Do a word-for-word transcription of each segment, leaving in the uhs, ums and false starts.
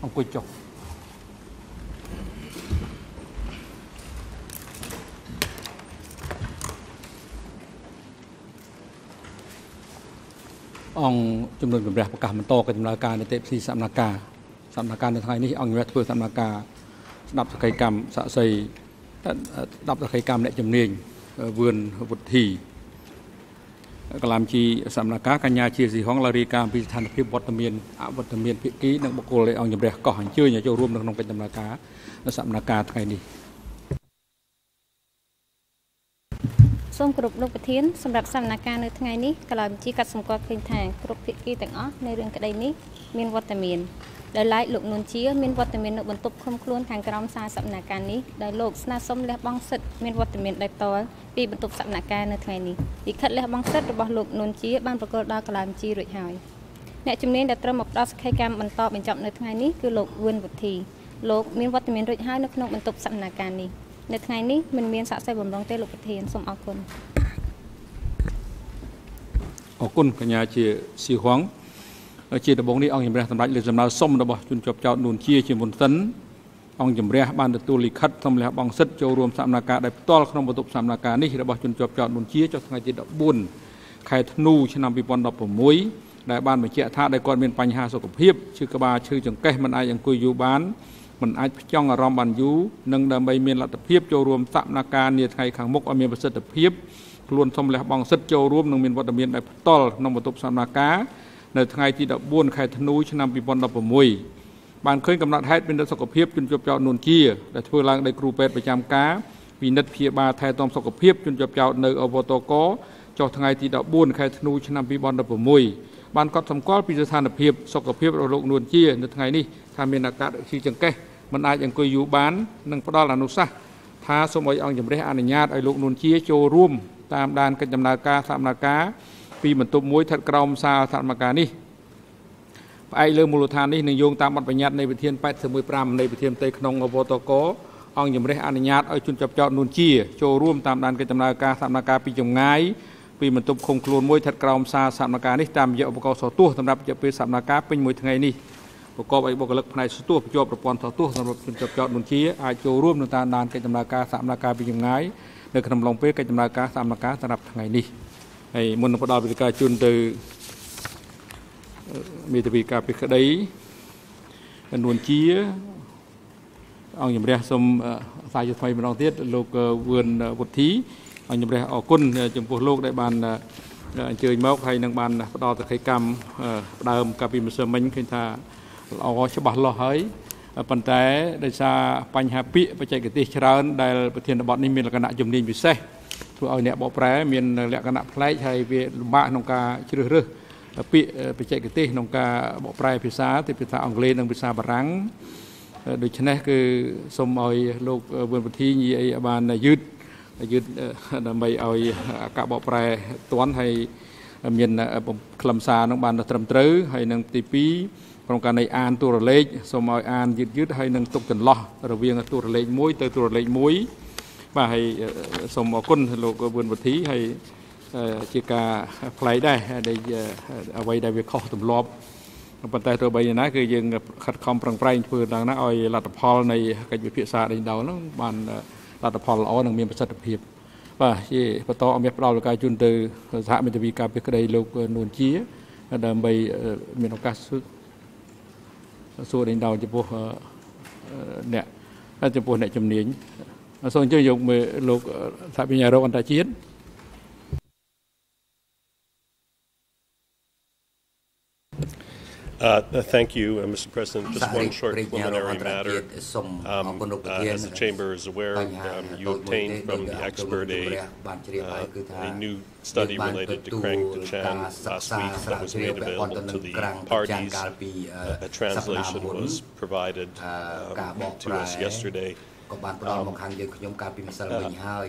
អង្គុយចុះអង្គជំនុំជម្រះប្រកាសបន្តកិច្ចដំណើរការនីតិវិធីសកម្មភាពសកម្មភាពនៅថ្ងៃនេះអង្គជំរះធ្វើសកម្មភាពស្ដាប់សកម្មកម្មសាក់សីស្ដាប់សកម្មកម្មអ្នកជំនាញវឿនវុទ្ធីកលាមជីសកម្មភាពកញ្ញាជាស៊ីហងឡារីការពីស្ថានភាពវត្តមានអវត្តមានភាគីនិងបុគ្គលនៃអង្គជំរះកោះអញ្ជើញឲ្យចូលរួមនៅក្នុងកិច្ចដំណើរការសកម្មភាពថ្ងៃនេះសូមគោរពលោកប្រធានសម្រាប់សកម្មភាពនៅថ្ងៃនេះកលាមជីកាត់សម្គាល់ឃើញថាគ្រប់ភាគីទាំងអស់ในរឿងក្តីនេះមានវត្តមានដោយឡែកលោកនួនជាមានវត្តមាននៅបន្ទប់ឃុំខ្លួនខាងក្រោមសារសកម្មភាពនេះដោយលោកស្នើសុំលះបង់សិទ្ធិមានវត្តមានដោយផ្ទាល់ពីបន្ទប់សកម្មភាពនៅថ្ងៃនេះលិខិតលះបង់សិទ្ធិរបស់លោកនួនជាបានប្រកាសដល់កលាមជីរួចហើយអ្នកជំនាញដែលត្រូវមកផ្ដល់សកម្មកម្មបន្តបញ្ចប់នៅថ្ងៃនេះគឺលោកវឿនវុទ្ធីលោកមានវត្តមានរួចហើយនៅក្នុងបន្ទប់សកម្មភាពនេះនៅថ្ងៃនេះមិនមានសាកសីបំរុងទេលោកប្រធានសូមអរគុណអរគុណកញ្ញាជាស៊ីហងជាដំបូងនេះអង្គជំរះសម្ដេចលើសំណើសុំរបស់ជនជាប់ចោតនួនជាជាមុនសិនអង្គជំរះបានទទួលលិខិតសុំលះបង់សិទ្ធិចូលរួមសកម្មភាពដែលផ្ទាល់ក្នុងបន្ទប់សកម្មភាពនេះរបស់ជនជាប់ចោតនួនជាចុះថ្ងៃទីដប់បួនខែធ្នូឆ្នាំពីរពាន់ដប់ប្រាំមួយដែលបានបញ្ជាក់ថាដែលគាត់មានបញ្ហាសុខភាពឈឺក្បាលឈឺចង្កេះមិនអាចអង្គុយយូរបានមិនអាចផ្ចង់អារម្មណ៍បានយូរនិងដើម្បីមានលទ្ធភាពចូលរួមសកម្មភាពនាថ្ងៃខាងមុខឲ្យមានប្រសិទ្ធភាពខ្លួនសុំលះបង់សិទ្ធិចូលរួមនិងមានវត្តមានដែលផ្ទាល់ក្នុងបន្ទប់សកម្មភាពនៅថ្ងៃទីដប់បួនខែធ្នូឆ្នាំពីរពាន់ដប់ប្រាំមួយបានឃើញកំណត់ហេតុមានសុខភាពជនជាប់ចោតនួនជាដែលធ្វើឡើងដោយគ្រូពេទ្យប្រចាំការពិនិត្យព្យាបាលថែទាំសុខភាពជនជាប់ចោតនៅអវតកចុះថ្ងៃទីដប់បួនខែធ្នូឆ្នាំពីរពាន់ដប់ប្រាំមួយបានកត់សម្គាល់ពីស្ថានភាពសុខភាពរបស់លោកនួនជានៅថ្ងៃនេះថាមានអាការៈឈឺចង្កេះមិនអាចអង្គុយយូរបាននិងផ្ដល់អនុសាសន៍ថាសូមឲ្យអង្គជំរះអនុញ្ញាតឲ្យលោកនួនជាចូលរួមតាមដានកិច្ចដំណើរការសកម្មភាពពីបន្ទប់មួយស្ថិតក្រោមសារសកម្មភាពនេះផ្អែកលើមូលដ្ឋាននេះនឹងយោងតាមបទបញ្ញត្តិនៃវិធានแปดสิบห้าនៃវិធានផ្ទៃក្នុងអវតកអង្គជំរះអនុញ្ញាតឲ្យជនជាប់ចោតនួនជាចូលរួមតាមដានកិច្ចដំណើរការសកម្មភាពពីចម្ងាយពីបន្ទប់ឃុំខ្លួនមួយស្ថិតក្រោមសារសកម្មភាពនេះតាមរយៈឧបករណ៍សោះទស្សន៍សម្រាប់រយៈពេលសកម្មភាពពេញមួយថ្ងៃនេះប្រកបដោយបុគ្គលិកផ្នែកសោះទស្សន៍ភ្ជាប់ប្រព័ន្ធសោះទស្សន៍សម្រាប់ជនជាប់ចោតនួនជាអាចចូលរួមនៅតាមដានកិច្ចដំណើរការសកម្មភាពពីចម្ងាយនៅក្នុងឡុងពេលកិច្ចដំណើរការសកម្មភាពសម្រាប់ថ្ងៃនេះហើយមុននឹងផ្ដល់វិធានការជូនទៅមេធាវីការពីក្តីនួនជាអង្គជំរះសូមសាជាថ្មីម្ដងទៀតលោកវឿនវុទ្ធីអង្គជំរះអរគុណចំពោះលោកដែលបានអញ្ជើញមកហើយនឹងបានផ្ដល់សកម្មកម្មដើមកាពីម្សិលមិញឃើញថាល្អច្បាស់លាស់ហើយប៉ុន្តែដោយសារបញ្ហាពាក្យបច្ចេកទេសច្រើនដែលប្រធានបទនេះមានលក្ខណៈជំនាញពិសេសធ្វើឲ្យអ្នកបកប្រែមានលក្ខណៈប្លែកហើយវាលំបាកក្នុងការជ្រើសរើសពាក្យបច្ចេកទេសក្នុងការបកប្រែភាសាទៅភាសាអង់គ្លេសនិងភាសាបារាំងដូច្នេះគឺសូមឲ្យលោកវឿនវុទ្ធីនិយាយឲ្យបានយឺតយឺតដើម្បីឲ្យការបកប្រែទាន់ហើយមានខ្លឹមសារនឹងបានត្រឹមត្រូវហើយនឹងទីពីរក្នុងការនៃអានតួរលេខសូមឲ្យអានយឺតយឺតហើយនឹងទុកចន្លោះរវាងតួរលេខមួយទៅតួរលេខមួយបាទហើយសូមអរគុណលោកវឿនវុទ្ធីហើយជាការផ្លែកដែរដែលអ្វីដែលវាខុសទម្លាប់ប៉ុន្តែទោះបីយ៉ាងណាគឺយើងខិតខំប្រឹងប្រែងធ្វើដល់ណាឲ្យលទ្ធផលនៃកិច្ចវិភាសាដេញដោលហ្នឹងបានលទ្ធផលល្អនិងមានប្រសិទ្ធភាពបាទជាបន្តអមផ្ដល់ការជូនទៅសហមេធាវីការពីក្តីលោកនួនជាដើម្បីមានឱកាសសួរដេញដោលចំពោះអ្នកចំពោះអ្នកជំនាញសូមអញ្ជើញយកមើលលោកសហវិញ្ញារោគអន្តរជាតិ Uh, thank you, uh, Mister President. Just one short preliminary matter. Um, uh, as the Chamber is aware, um, you obtained from the expert a, uh, a new study related to Krang Tachan last week that was made available to the parties. Uh, a translation was provided um, to us yesterday. Um, uh,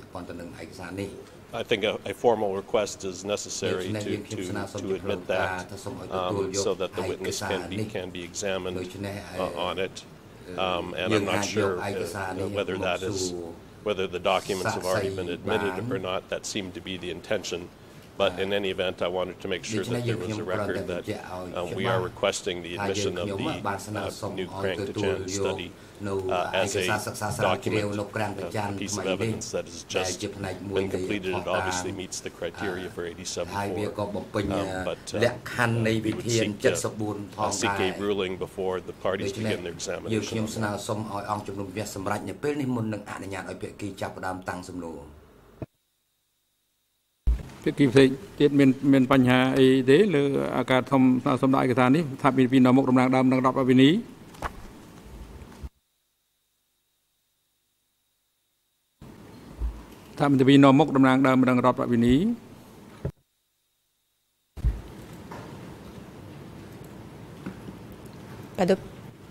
I think a, a formal request is necessary to, to, to admit that um, so that the witness can be, can be examined uh, on it. Um, and I'm not sure uh, whether that is, whether the documents have already been admitted or not. That seemed to be the intention But in any event, I wanted to make sure that there was a record that um, we are requesting the admission of the uh, new Krang Tajan study uh, as a document, uh, a piece of evidence that has just been completed. It obviously meets the criteria for eighty-seven four, um, but uh, uh, we would seek, uh, seek a ruling before the parties begin their examination. Việc kỳ thị tiết miền miền Pành Hà ấy thế làอาการทำสมได้กระทานนี้ถ้ามีพี่น้องมกดำนางดำดังรับอภินี้ถ้ามีพี่น้องมกดำนางดำดังรับอภินี้ Pas de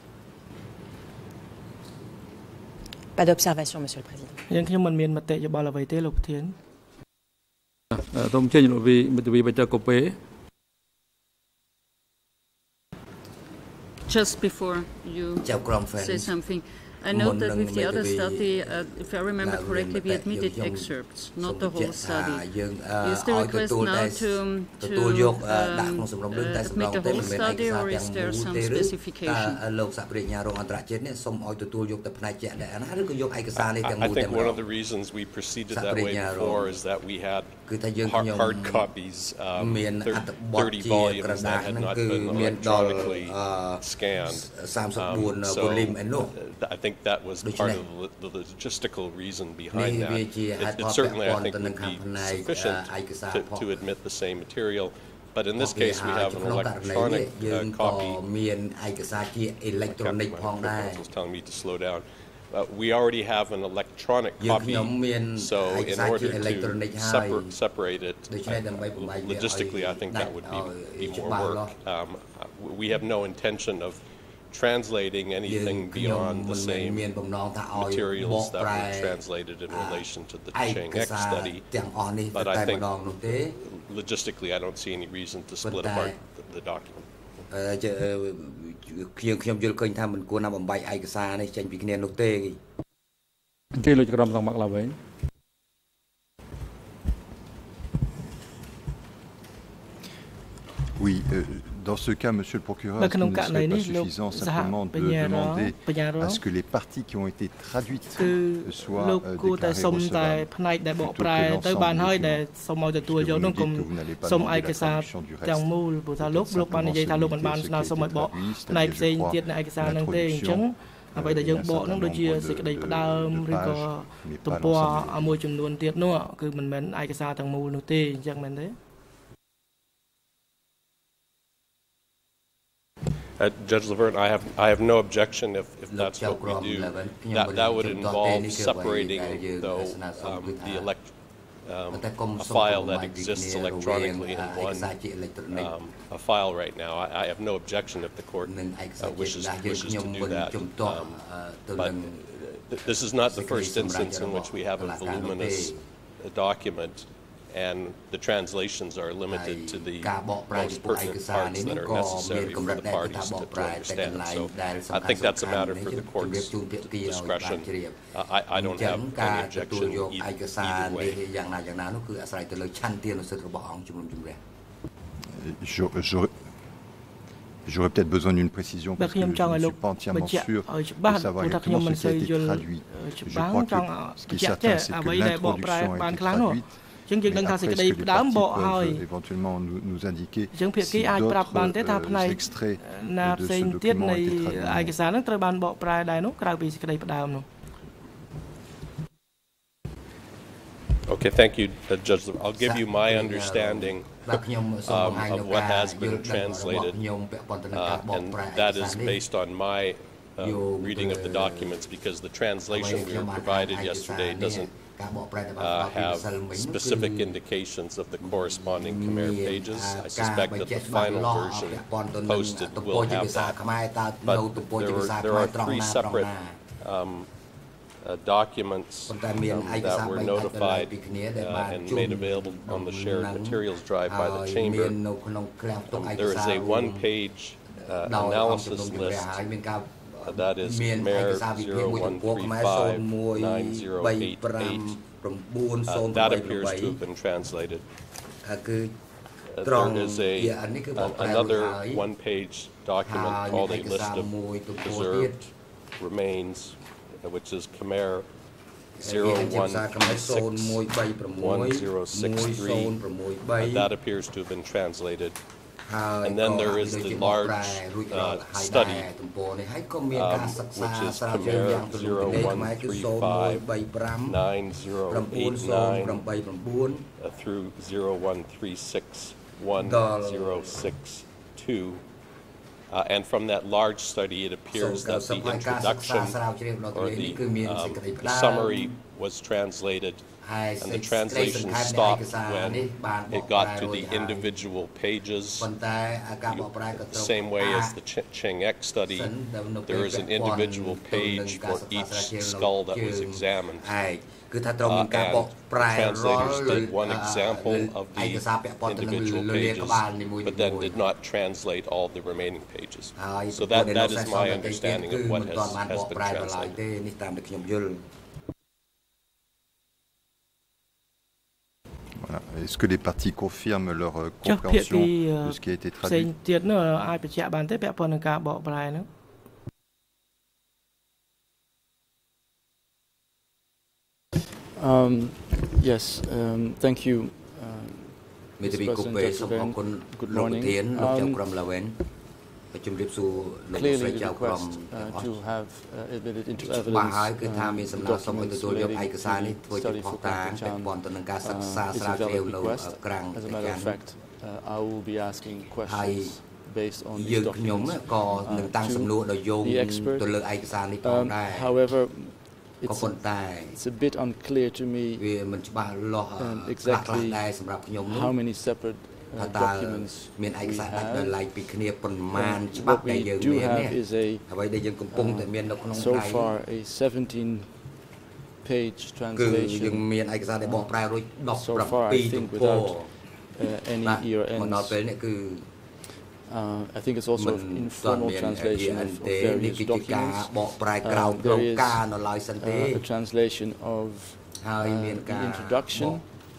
pas d'observation, Monsieur le Président. យើងខ្ញុំមិនមានមតិយោបល់អ្វីទេលោកប្រធាន Tom change lo vi vi baca kopi. Just before you say something, I note that with the other study, uh, if I remember correctly, we admitted excerpts, not the whole study. Is the request now to, to um, uh, admit the whole study, or is there some specification? I think one of the reasons we proceeded that way before is that we had hard, hard copies, um, thirty volumes that had not been electronically scanned. Um, so I think that was part of the logistical reason behind that. It, it certainly, I think, would be sufficient to, to admit the same material. But in this case, we have an electronic uh, copy. Council's telling me to slow down. Uh, we already have an electronic copy, so in order to separ separate it, I, logistically, I think that would be, be more work. Um, we have no intention of translating anything beyond the same materials that were translated in relation to the Chang X study. But I think logistically, I don't see any reason to split apart the, the document. ខ្ញុំខ្ញុំយល់ឃើញថាមិនគួរណាបំបីឯកសារនេះចេញពីគ្នានោះទេគេលោកក្រុមសង្មាក់ឡើយ Oui, euh, dans ce cas, Monsieur le procureur, est-ce qu'il ne serait pas suffisant simplement de demander à ce que les parties qui ont été traduites soient euh, déclarées recevables plutôt que l'ensemble des documents, puisque vous nous dites que vous n'allez pas demander la traduction du reste, peut-être simplement se limiter à ce qui a été traduit, c'est-à-dire, je crois, l'introduction អ្វីដែលយើងបកហ្នឹងដូចជាសេចក្តីផ្ដើមឬក៏ទំព័រមួយចំនួនទៀតនោះគឺមិនមែនឯកសារទាំងមូលនោះទេអញ្ចឹងមែនទេ Uh, Judge Laverne, I have I have no objection if, if that's what we do. That that would involve separating, though, um, the elect um, a file that exists electronically in one um, a file right now. I, I have no objection if the court uh, wishes wishes to do that. Um, but th this is not the first instance in which we have a voluminous uh, document. And the translations are limited to the most pertinent parts that are necessary for the parties to, to understand. So I think that's a matter for the court's discretion. Uh, I, I don't have any objection either, either way. J'aurais peut-être besoin d'une précision parce que je ne suis pas entièrement sûr de savoir exactement ce qui a été traduit. Je crois que ce qui est certain, c'est que l'introduction a été traduite. Mais après, est-ce que les parties peuvent éventuellement nous, nous indiquer si d'autres euh, extraits de ce document ont été traduits? Okay, thank you, uh, Judge. I'll give you my understanding um, of what has been translated, uh, and that is based on my uh, reading of the documents, because the translation we were provided yesterday doesn't Uh, have specific indications of the corresponding Khmer pages. I suspect that the final version posted will have that. But there, were, there are three separate um, uh, documents um, that were notified uh, and made available on the shared materials drive by the Chamber. Um, there is a one-page uh, analysis list. Uh, that is Khmer zero one three five nine zero eight eight. Uh, that appears to have been translated. Uh, there is a, uh, another one-page document called a list of preserved remains, uh, which is Khmer zero one three six one zero six three. Uh, that appears to have been translated. And then there is the large uh, study, um, which is Khmer zero one three five nine zero eight nine uh, through zero one three six one zero six two. Uh, and from that large study, it appears that the introduction or the, um, the summary was translated, and the translation stopped when it got to the individual pages. You, the same way as the Ch Cheng Ek study, there is an individual page for each skull that was examined. Uh, and translators did one example of the individual pages, but then did not translate all the remaining pages. So that, that is my understanding of what has, has been translated. Voilà. Est-ce que les parties confirment leur euh, compréhension de ce qui a été traduit? Um, yes, um, thank you, uh, Mister President. Good morning. Um, clearly, the request uh, to have uh, admitted into evidence uh, documents relating to the study for Khmer Chan uh, is a valid request. As a matter of fact, uh, I will be asking questions based on these documents uh, to the expert. Um, however, It's a, it's a bit unclear to me um, exactly how many separate uh, documents we have. Um, what we do have is a, uh, so far, a seventeen page translation. Uh, so far, I think, without uh, any E or Ns. Uh, I think it's also an informal translation of, of various documents. Uh, there is uh, a translation of uh, the introduction.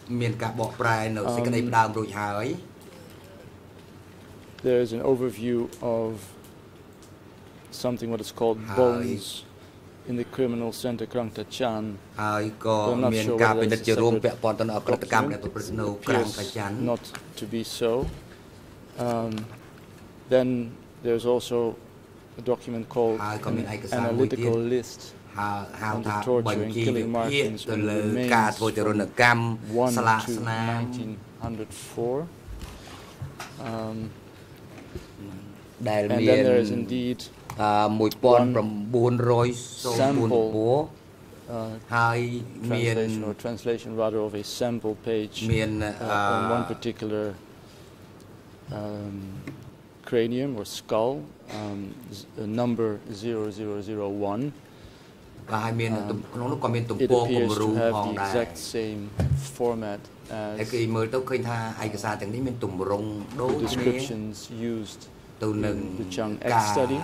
Um, there is an overview of something what is called bones in the criminal center Krang Tachan. I'm not sure whether that's a separate document. It appears not to be so. Um, Then there's also a document called an analytical list on the torture and killing markings on the remains from one to nineteen oh four. Um, and then there is indeed one sample uh, translation or translation rather of a sample page uh, on one particular um, cranium or skull, um, number zero zero zero one. Um, it appears to have the exact same format as the descriptions used in the Cheng Ek study.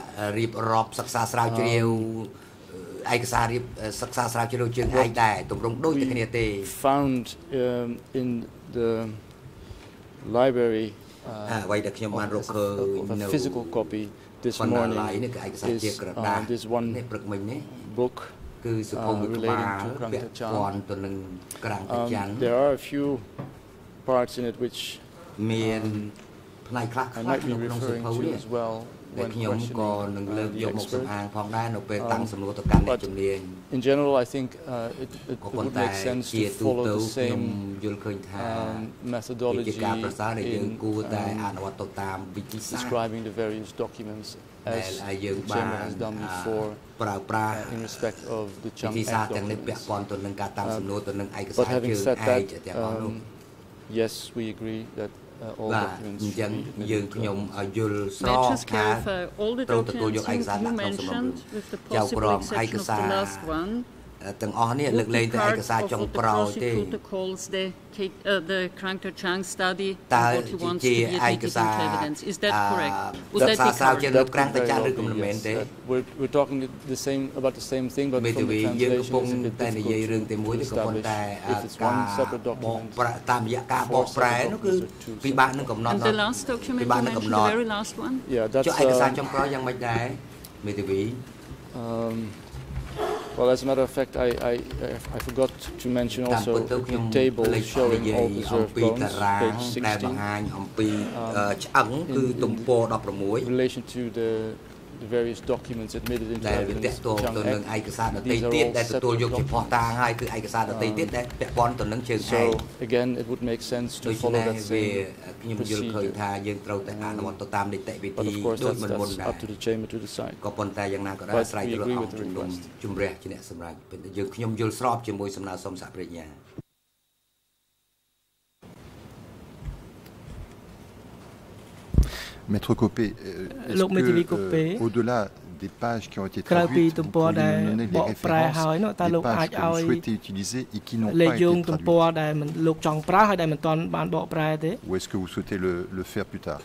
Um, we found um, in the library Uh, of, of a physical copy this morning is uh, this one book uh, relating to Krang Tachan. Um, there are a few parts in it which um, I might be referring to as well when questioning uh, the expert. Um, but in general, I think uh, it, it, it would make sense to follow the same um, methodology in um, describing the various documents as the Chamber has done before uh, in respect of the Cheng Ek documents. Um, but having said that, um, yes, we agree that Uh, all documents should be admitted. May I just clarify, all the documents you, you mentioned, with the possible exception of the last one, ទាំងអស់នេះលើកលែងតែឯកសារចុងក្រោយទេ protocols the uh, the Krangter Chang study តើ what he wants ជា to be ឯ admitted កសារ into evidence is that correct would that សា be ស្ត្រាវ correct ជាលោកក្រាំងតែចាស់ឬក៏មិនមែនទេ we're we're talking the same about the same thing but មេ from ធាវី the យើងកំពុង translation it's a bit តែនិយាយរឿង difficult តែមួយទេ to ក៏ប៉ុន្តែ establish if it's ការ one separate បក document ប្រាតាមរយៈការបកប្រែនោះគឺពិបាកនឹងកំណត់ and the last document ពិ you បាកនឹងកំ mentioned ណ the ត់ very last one yeah that's ចុះឯកសារចុងក្រោយយ៉ាងម៉េចដែរមេធាវី um well as a matter of fact I I I forgot to mention also the table showing all preserved bones page sixteen បង្ហាញអំពីឆ្អឹងគឺទំព័រ in relation to the the various documents admitted into ដែលវា evidence តកតងទៅនឹងឯកសារដទៃទៀតដែលទទួលយកជាភស្តុតាងហើយគឺឯកសារដទៃទៀតដែលពាក់ព័ន្ធទៅនឹងជើងឯង so again it would make sense to follow that same ខ្ញុំយល់ឃើញថាយើងត្រូវតែអនុវត្តទៅតាមនីតិវិធី but of course ដូច that's, មិនមុន that's ដែរ up to the chamber to decide ក៏ប៉ុន្តែយ៉ាងណាក៏ដោយអាស្រ័យទៅលើអង្គជំនុំជម្រះជាអ្នកសម្រេចពេលយើងខ្ញុំយល់ស្របជាមួយសំណើសុំសហប្រញ្ញា Maître Copé, est-ce que euh, au-delà des pages qui ont été traduites, vous pouvez nous donner les références des pages que vous souhaitez utiliser et qui n'ont pas été traduites? Ou est-ce que vous souhaitez le, le faire plus tard?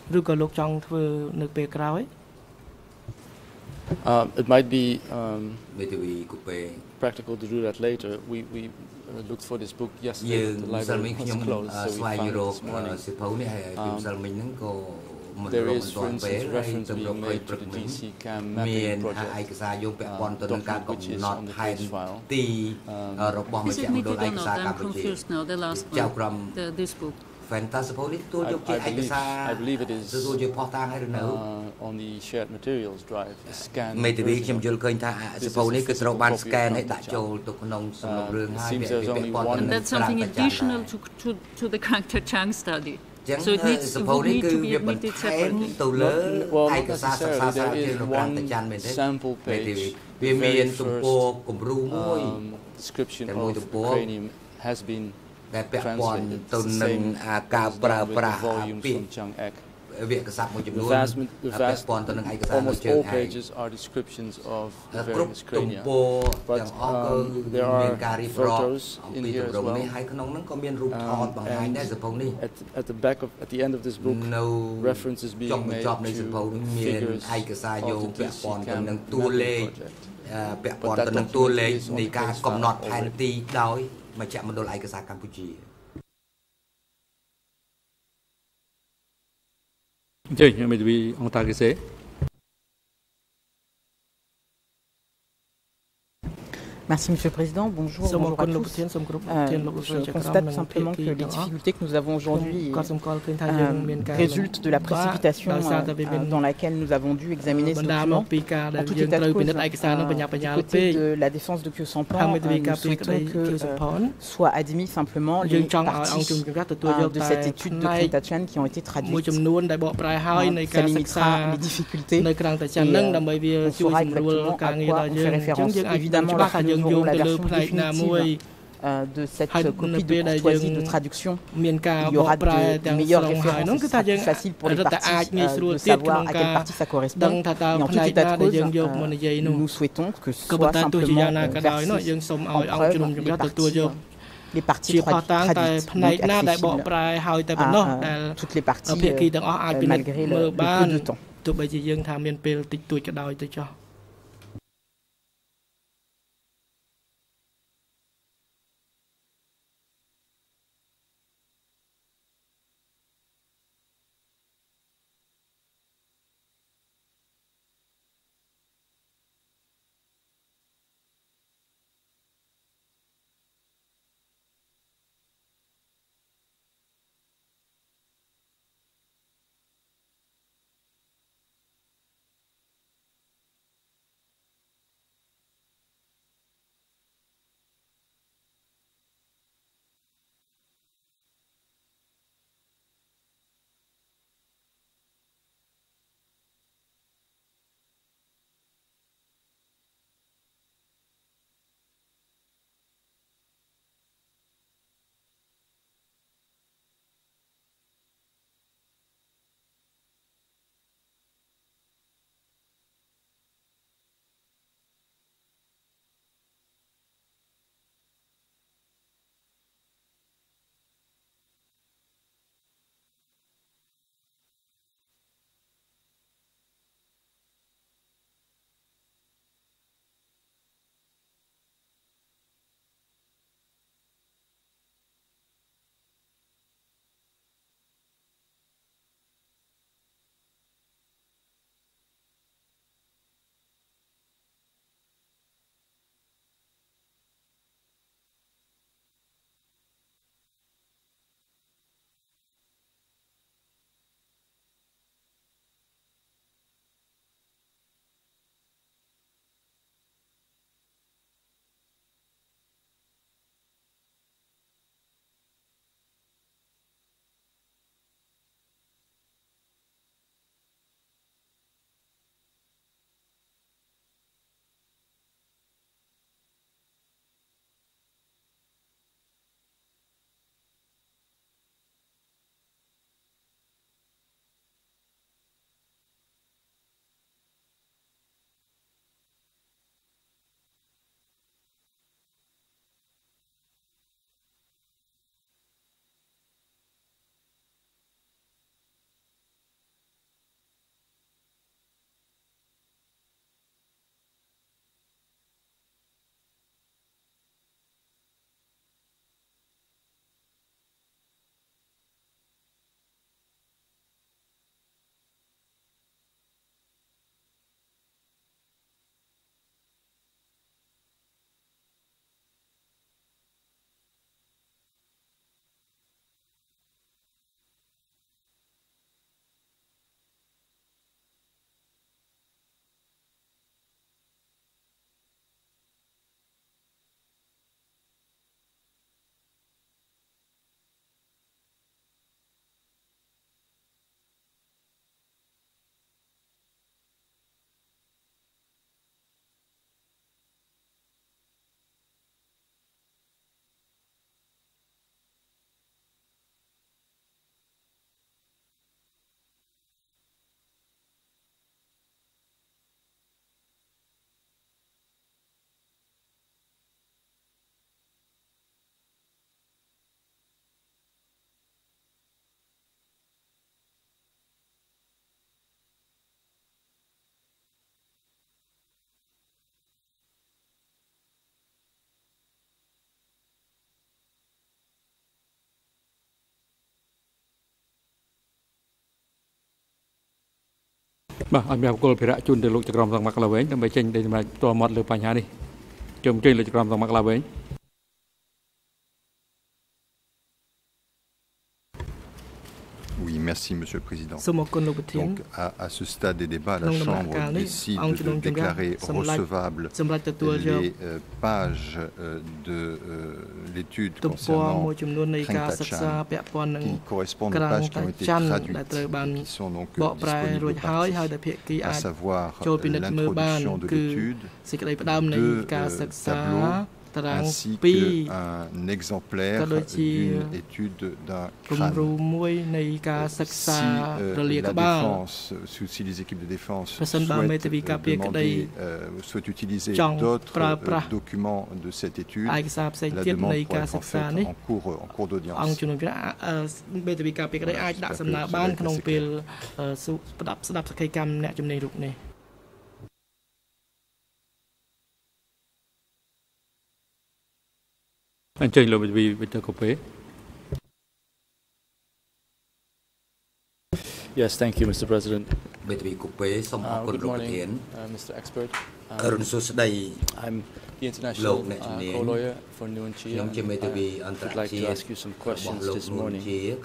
Uh, it might be um, practical to do that later. We, we uh, looked for this book yesterday. The library was closed, so we found it this morning. Um, there is, for instance, reference being made to the D C CAM mapping project, uh, document which is on the case file. Um, is it admitted or not? I'm confused now, the last one, the, this book. I, I, believe, I believe it is uh, on the shared materials drive, a scan មេធាវីខ្ញុំយល់ឃើញថាសភៅនេះគឺត្រូវបាន scan ហើយដាក់ចូលទៅក្នុងសំណុំរឿងហើយ and that's something additional to to to the Krangter Chang study so it needs to, would need to be admitted separately ទៅលើ well ឯ not កសារសិក្សាស្រាវជ្រាវរបស់ក្រាំងតាចាន់មែនទេ sample page វាមានទំព័រគំរូមួយ description of cranium has been ដែលពាក់ព័ន្ធទៅនឹងការប្រើប្រាស់ពាក្យ វាក្សត្រមួយចំនួន ពាក់ព័ន្ធទៅនឹងឯកសារមួយជើង all pages are descriptions of various crania but um, there are photos in here as well ហើយក្នុងហ្នឹងក៏មានរូបថតបង្ហាញដែរសភៅនេះ at at the back of at the end of this book references being made to figures ឯកសារយោងពាក់ព័ន្ធទៅនឹងតួលេខពាក់ព័ន្ធទៅនឹងតួលេខនៃការកំណត់ផែនទីដោយមជ្ឈមណ្ឌលឯកសារកម្ពុជា Chơi, mình bị ông ta cái gì? Merci Monsieur le Président. Bonjour, bonjour à tous. Euh, je constate simplement que les difficultés que nous avons aujourd'hui euh, résultent de la précipitation euh, dans laquelle nous avons dû examiner ce document. En tout état de cause, euh, du côté de la défense de Kyo-Sampan, euh, nous souhaitons que euh, soient admis simplement les parties euh, de cette étude de Krangter Chang qui ont été traduites. Euh, ça limitera les difficultés et euh, on saura exactement à quoi on fait référence. Évidemment, lorsque nous aurons la version définitive euh, de cette copie de courtoisie de traduction, il y aura de meilleures références, ce sera plus facile pour les parties euh, de savoir à quelle partie ça correspond. Et en tout état de cause, euh, nous souhaitons que ce soit simplement euh, versé en preuve les parties, euh, les parties traduites, donc accessibles à toutes les parties euh, malgré le, le peu de temps. បាទអរគុណគោលភិរៈជូនទៅលោកចក្រមសង្មាក់ឡាវែងដើម្បីចេញទៅសម្រាប់តមាត់លើបញ្ហានេះជុំជើញលោកចក្រមសង្មាក់ឡាវែង Oui, merci Monsieur le Président. Donc, à, à ce stade des débats, la Chambre décide de déclarer recevables les euh, pages euh, de euh, l'étude concernant Krengtacha, qui correspondent aux pages qui ont été traduites, qui sont donc euh, disponibles aux parties, à savoir euh, l'introduction de l'étude, deux euh, tableaux, ainsi qu'un exemplaire d'une étude d'un crâne. Si euh, la défense, si les équipes de défense souhaitent, euh, demander, euh, souhaitent utiliser d'autres euh, documents de cette étude, la demande pourrait être en fait en cours, en cours d'audience. អញ្ជើញលោកវិទ្យវិទ្យាកូពេ Yes, thank you, Mister President. Uh, good morning, uh, Mister Expert. Um, I'm the international uh, co-lawyer for VOEUN. I would like to ask you some questions this morning.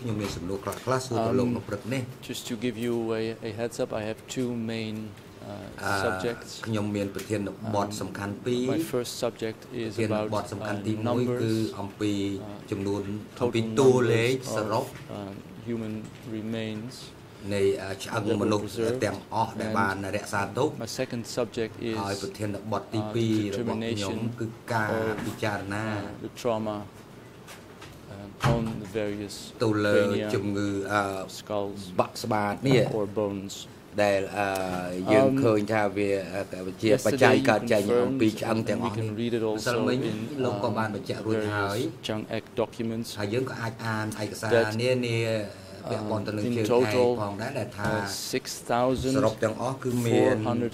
Um, just to give you a, a heads up, I have two main Uh, subjects. Um, my first subject is about uh, numbers, uh, total numbers of uh, human remains that were preserved. And my second subject is uh, the determination of uh, the trauma uh, on the various crania, skulls, or bones. ដែលយើងឃើញថាវាជាបច្ច័យកើតចេញអំពីឆ្អឹងទាំងអស់នេះម្សិលមិញលោកក៏បានបញ្ជាក់រួចហើយហើយយើងក៏អាចអានឯកសារនានាពាក់ព័ន្ធទៅនឹងជើងឯកផងដែរដែលថាសរុបទាំងអស់គឺមាន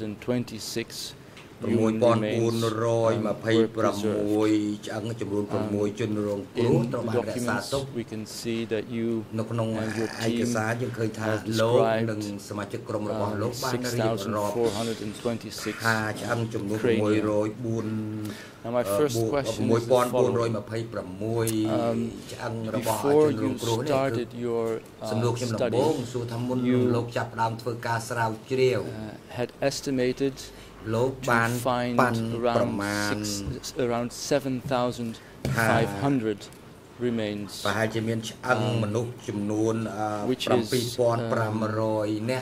six thousand four hundred twenty-six ឆ្អឹងចំនួន six ជនរងគ្រោះត្រូវបានរក្សាទុកនៅក្នុងឯកសារយើងឃើញថាលោកនិងសមាជិកក្រុមរបស់លោកបានរៀបរាប់ថាឆ្អឹងចំនួន six thousand four hundred four Now my first question is the following. Um, before you started your uh, study, you uh, had estimated to find around, six, around seven thousand five hundred remains, um, which is uh,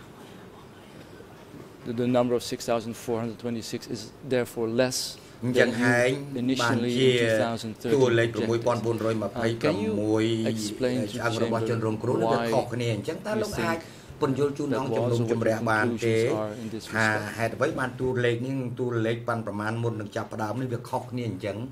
the, the number of six thousand four hundred twenty-six is therefore less than you initially in two thousand thirteen projected. Uh, can you explain to the chamber why you think that was the conclusions are in this respect?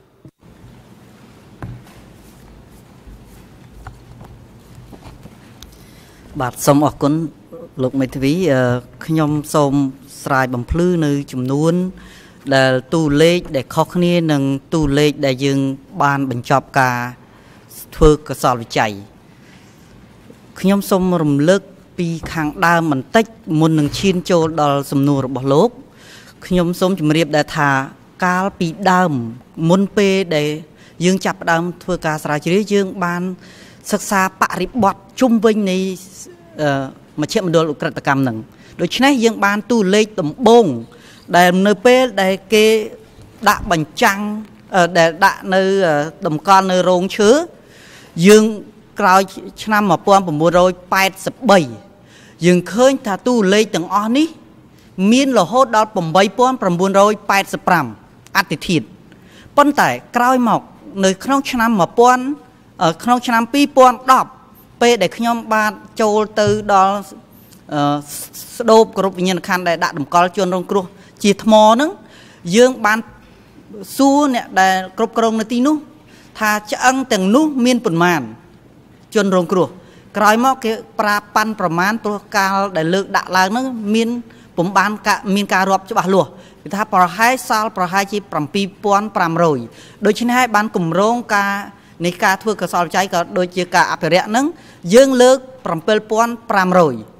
បាទសូមអរគុណលោកមេធាវីខ្ញុំសូមស្រាយបំភ្លឺនៅចំនួនដែលតួលេខដែលខុសគ្នានឹងតួលេខដែលយើងបានបញ្ចប់ការធ្វើកសលវិច័យខ្ញុំសូមរំលឹកពីខាងដើមបន្តិចមុននឹងឈានចូលដល់សំណួររបស់លោកខ្ញុំសូមជម្រាបដែរថាកាលពីដើមមុនពេលដែលយើងចាប់ផ្ដើមធ្វើការស្រាវជ្រាវយើងបានសិក្សាបរិបទជុំវិញនៃមជ្ឈមណ្ឌលឧក្រិដ្ឋកម្មនឹងដូច្នេះយើងបានតួលេខដំបូងដែលនៅពេលដែលគេដាក់បញ្ចាំងដែលដាក់នៅតម្កល់នៅរោងឈើយើងក្រោយឆ្នាំnineteen eighty-threeយើងឃើញថាតួលេខទាំងអស់នេះមានរហូតដល់eight thousand nine hundred eighty-fiveអតិធិធប៉ុន្តែក្រោយមកនៅក្នុងឆ្នាំ1000ក្នុងឆ្នាំtwo thousand tenពេលដែលខ្ញុំបានចូលទៅដល់ស្ដូបគ្រប់វិញ្ញាណក្ខន្ធដែលដាក់តម្កល់ជនរងគ្រោះជាថ្មហ្នឹងយើងបានសួរអ្នកដែលគ្រប់គ្រងនៅទីនោះថាឆ្អឹងទាំងនោះមានប៉ុន្មានជនរងគ្រោះក្រោយមកគេប្រាប់ប៉ាន់ប្រមាណព្រោះកាលដែលលើកដាក់ឡើងហ្នឹងមានពុំបានមានការរាប់ច្បាស់លាស់គេថាប្រហែលសល់ប្រហែលជាseven thousand five hundredដូច្នេះហើយបានគម្រោងការនៃការធ្វើកសលវិច័យក៏ដូចជាការអភិរក្សហ្នឹងយើងលើកseven thousand five hundred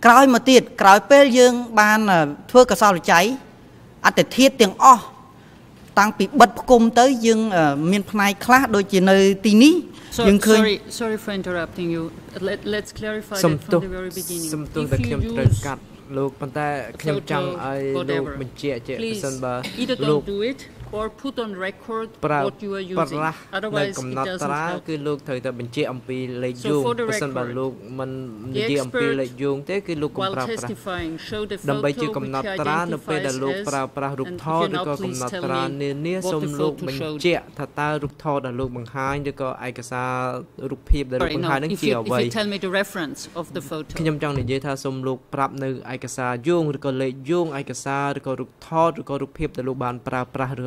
ក្រោយមកទៀតក្រោយពេលយើងបានធ្វើកសលច័យអត្តធាតុទាំងអស់តាំងពីបិទផ្គុំទៅយើងមានផ្នែកខ្លះដូចជានៅទីនេះយើងឃើញ Sorry sorry for interrupting you Let let's clarify that from the very beginning សំទោសតែខ្ញុំត្រូវកាត់លោកប៉ុន្តែខ្ញុំចង់ឲ្យលោកបញ្ជាក់ជាប្រសិនបើលោក or put on record what you are using otherwise it doesn't help គឺលោកត្រូវតែបញ្ជាក់អំពីលេខយោងប្រសិនបើលោកមិននិយាយអំពីលេខយោងទេគឺលោកកុំប្រើប្រាស់ដើម្បីជាកំណត់ត្រានៅពេលដែលលោកប្រើប្រាស់រូបថតឬក៏កំណត់ត្រានានាសូមលោកបញ្ជាក់ថាតើរូបថតដែលលោកបង្ហាញឬក៏ឯកសាររូបភាពដែលលោកបង្ហាញនឹងជាអ្វីខ្ញុំចង់និយាយថាសូមលោកប្រាប់នៅឯកសារយោងឬក៏លេខយោងឯកសារឬក៏រូបថតឬក៏រូបភាពដែលលោកបានប្រើប្រាស់ឬ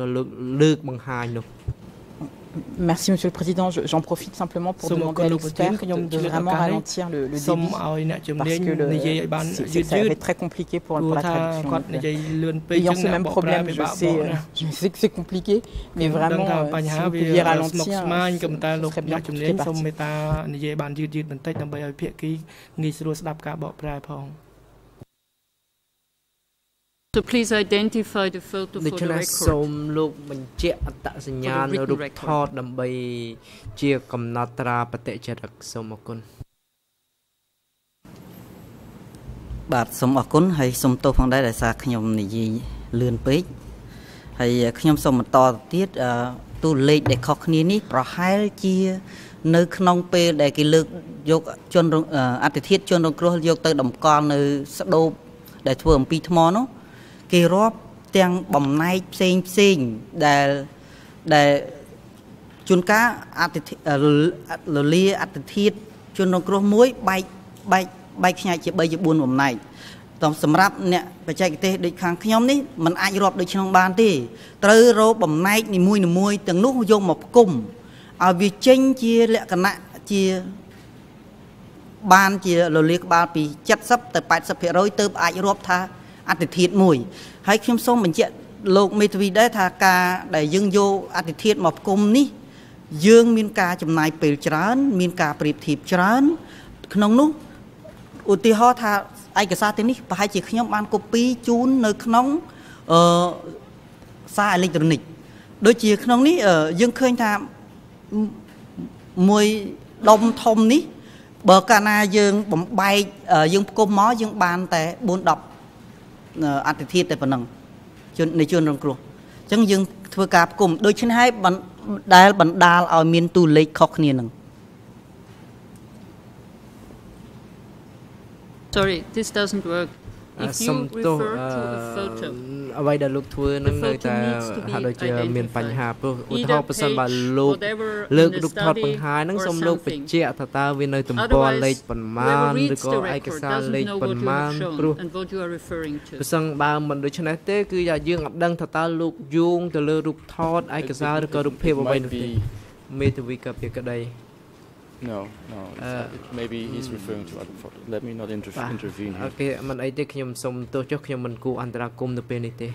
Merci Monsieur le Président. J'en profite simplement pour demander à l'expert de vraiment ralentir le, le débit parce que le, ça va être très compliqué pour, pour la traduction. Ayant ce même problème, je sais, je sais que c'est compliqué, mais vraiment, euh, si vous pouviez ralentir, ce serait bien pour toutes les parties. So please identify the photo for the record. សូមលោកបញ្ជាក់អត្តសញ្ញាណរូបថតដើម្បីជាកំណត់ត្រាបតិចរិកសូមអរគុណបាទសូមអរគុណហើយសូមទោសផងដែរដោយសារខ្ញុំនិយាយលឿនពេកហើយខ្ញុំសូមបន្តទៅទៀតតួលេខដែលខុសគ្នានេះប្រហែលជានៅក្នុងពេលដែលគេលើកយកជនអតិថិជនជនរងគ្រោះយកទៅតម្កល់នៅស្ដូបដែលធ្វើអំពីថ្មនោះគេរាប់ទាំងបំណែកផ្សេងផ្សេងដែលដែលជួនកាលអតិថិលលាអតិថិជនរងគ្រោះមួយបែកបែកបែកខ្ញាច់ជាបីជាបួនបំណែកតោះសម្រាប់អ្នកបច្ចេកទេសដូចខាងខ្ញុំនេះมันអាចរាប់ដូចក្នុងបានទេត្រូវរកបំណែកនីមួយនីមួយទាំងនោះយកមកផ្គុំឲ្យវាចេញជាលក្ខណៈជាបានជាលលាក្បាលពី70ទៅ80%ទើបអាចរាប់ថាអតិថិមួយហើយខ្ញុំសូមបញ្ជាក់លោកមេធាវីដែរថាការដែលយើងយកអតិថិមកផ្គុំនេះយើងមានការចំណាយពេលច្រើនមានការប្រៀបធៀបច្រើនក្នុងនោះឧទាហរណ៍ថាឯកសារទាំងនេះប្រហែលជាខ្ញុំបានកូពីជូននៅក្នុងអឺសារអេឡិចត្រូនិកដូចជាក្នុងនេះយើងឃើញថាមួយដុំធំនេះបើកាលណាយើងបំបែកយើងផ្គុំមកយើងបានតែbốnដប់អតិថិតែប៉ុណ្ណឹងជននៃជនរងគ្រោះអញ្ចឹងយើងធ្វើការផ្គុំដូច្នេះហើយដែលបណ្ដាលឲ្យមានតួលេខខុសគ្នានឹង Sorry this doesn't work if you refer to the photo អ្វីដែលលោកធ្វើនឹងនៅតែហាក់ដូចជាមានបញ្ហាព្រោះឧទាហរណ៍ប្រសិនបើលោកលើករូបថតបង្ហាញនឹងសូមលោកបញ្ជាក់ថាតើវានៅទំព័រលេខប៉ុន្មានឬក៏ឯកសារលេខប៉ុន្មានព្រោះប្រសិនបើមិនដូច្នេះទេគឺយើងអត់ដឹងថាតើលោកយោងទៅលើរូបថតឯកសារឬក៏រូបភាពអ្វីនោះទេមេធាវីក៏ពីក្តី No, no. Uh, maybe he's referring to other photos. Let me not inter intervene here. Okay, មិនអីទេខ្ញុំសូមទោសចុះខ្ញុំមិនគួរអន្តរាគមន៍នៅពេលនេះទេ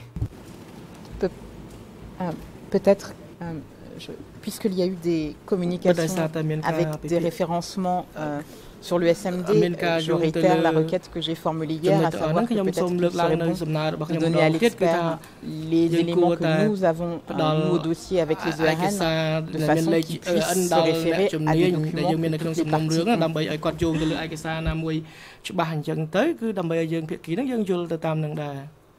Peut-être puisqu'il y a eu des communications avec des référencements euh, sur le S M D, je réitère la requête que j'ai formulée hier, à savoir que peut-être qu'il serait bon de donner à l'expert les éléments que nous avons dans nos dossiers avec les V O E U N, de façon qu'ils puissent se référer à des documents que toutes les parties ont. ដើម្បីឲ្យគាត់យោងទៅលើឯកសារណាមួយច្បាស់អញ្ចឹងទៅគឺដើម្បីឲ្យយើងភាគីហ្នឹងយើងយល់ទៅតាមនឹងដែរ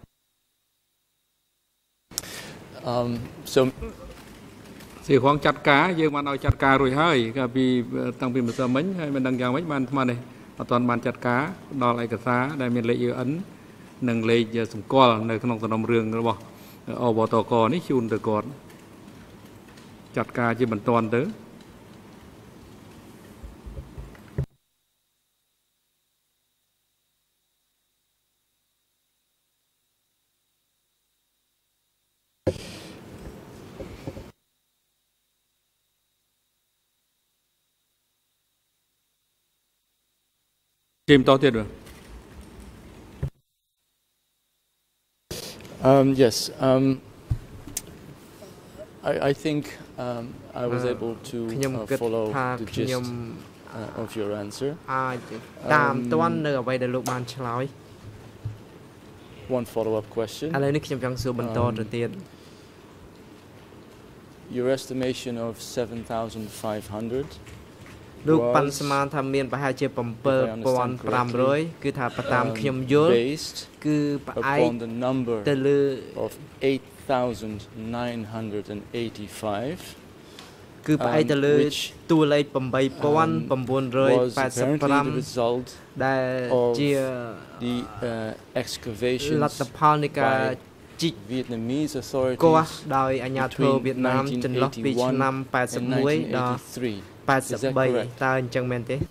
Um so សៀវហងចាត់ការយើងបានឲ្យចាត់ការរួចហើយកាលពីតាំងពីម្សិលមិញហើយមិនដឹងយ៉ាងម៉េចបានស្មាននេះអត់ទាន់បានចាត់ការដល់ឯកសារដែលមានលេខ V O E U N និងលេខសម្គាល់នៅក្នុងសំណុំរឿងរបស់អបតកនេះជូនទៅគាត់ចាត់ការជាបន្ទាន់ទៅ Um, yes, um, I, I think um, I was able to uh, follow the gist uh, of your answer. អាចតាមតាន់នៅអ្វីដែលលោកបានឆ្លើយ One follow-up question. ឥឡូវនេះខ្ញុំចង់សួរបន្តទៅទៀត Your estimation of seven thousand five hundred លោកប៉ាន់ស្មានថាមានប្រហែលជាseven thousand five hundredគឺថាតាមខ្ញុំយល់គឺផ្អែកទៅលើ of eight thousand nine hundred eighty-five គឺផ្អែកទៅលើតួលេខeight thousand nine hundred eighty-five ដែលជា the uh, excavations លទ្ធផលនៃការជីក Vietnamese authorities គាស់ដោយអាជ្ញាធរវៀតណាមចន្លោះពីឆ្នាំeighty-oneដល់eighty-threeតើអញ្ចឹងមែនទេ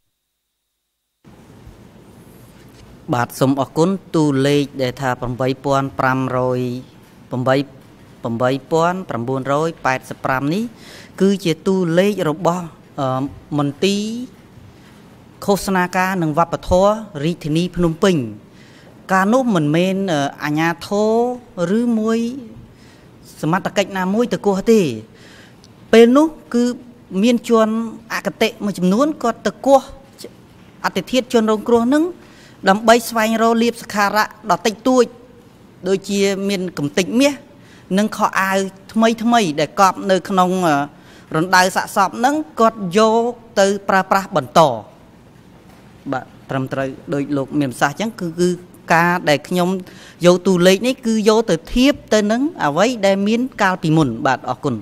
បាទសូមអរគុណតួលេខដែលថាeight thousand five hundred eight thousand nine hundred eighty-fiveនេះគឺជាតួលេខរបស់មន្ទីរឃោសនាការនិងវប្បធម៌រាជធានីភ្នំពេញការនោះមិនមែនអាជ្ញាធរឬមួយសមត្ថកិច្ចណាមួយទៅគោះទេពេលនោះគឺមានជនអគតិមួយចំនួនគាត់ទៅគោះអតិថិជនជនរងគ្រោះនឹងដើម្បីស្វែងរកលៀបសក្ការៈដ៏តិចតួចដូចជាមានកំតិចមាសនិងខោអាវថ្មីថ្មីដែលកប់នៅក្នុងរណ្ដៅសាកសពហ្នឹងគាត់យកទៅប្រើប្រាស់បន្តបាទត្រឹមត្រូវដោយលោកមានប្រសាសន៍អញ្ចឹងគឺគឺការដែលខ្ញុំយកតួលេខនេះគឺយកទៅធៀបទៅនឹងអ្វីដែលមានកាលពីមុនបាទអរគុណ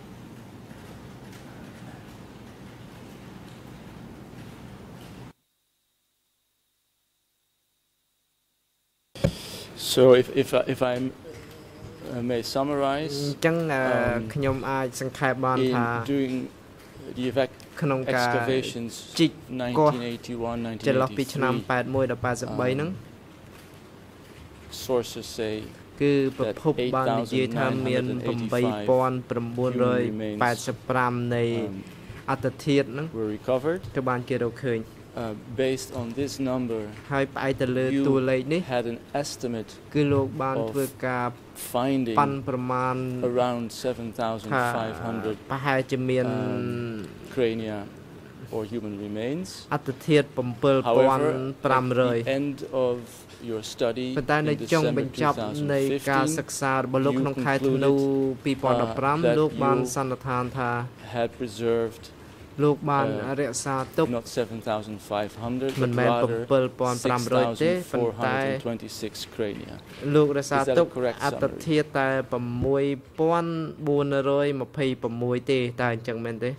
So if if if I uh, may summarize អញ្ចឹងខ្ញុំអាចសង្ខេបបានថា doing the effect ក្នុងការ excavations ជីក nineteen eighty-one nineteen eighty-three ចន្លោះពីឆ្នាំeighty-oneដល់eighty-three ហ្នឹង sources say គឺប្រភពបាននិយាយថាមានeight thousand nine hundred eighty-five នៃអត្តធាតុហ្នឹង were recovered ទៅបានគេរកឃើញ Uh, based on this number ហើយផ្អែកទៅលើតួលេខនេះ had an estimate គឺលោកបានធ្វើការ finding ប៉ាន់ប្រមាណ around seven thousand five hundred ប្រហែលជាមាន crania or human remains អត្តធាតុseven thousand five hundred at the end of your study ប៉ុន្តែនៅចុងបញ្ចប់នៃការសិក្សារបស់លោកក្នុងខែធ្នូtwenty fifteenលោកបានសន្និដ្ឋានថា had preserved លោកបានរក្សាទុក not seven thousand five hundred មិនមែនseven thousand five hundredទេប៉ុន្តែ twenty-six crania លោករក្សាទុកអត្តធាតុតែsix thousand four hundred twenty-sixទេតើអញ្ចឹងមែនទេ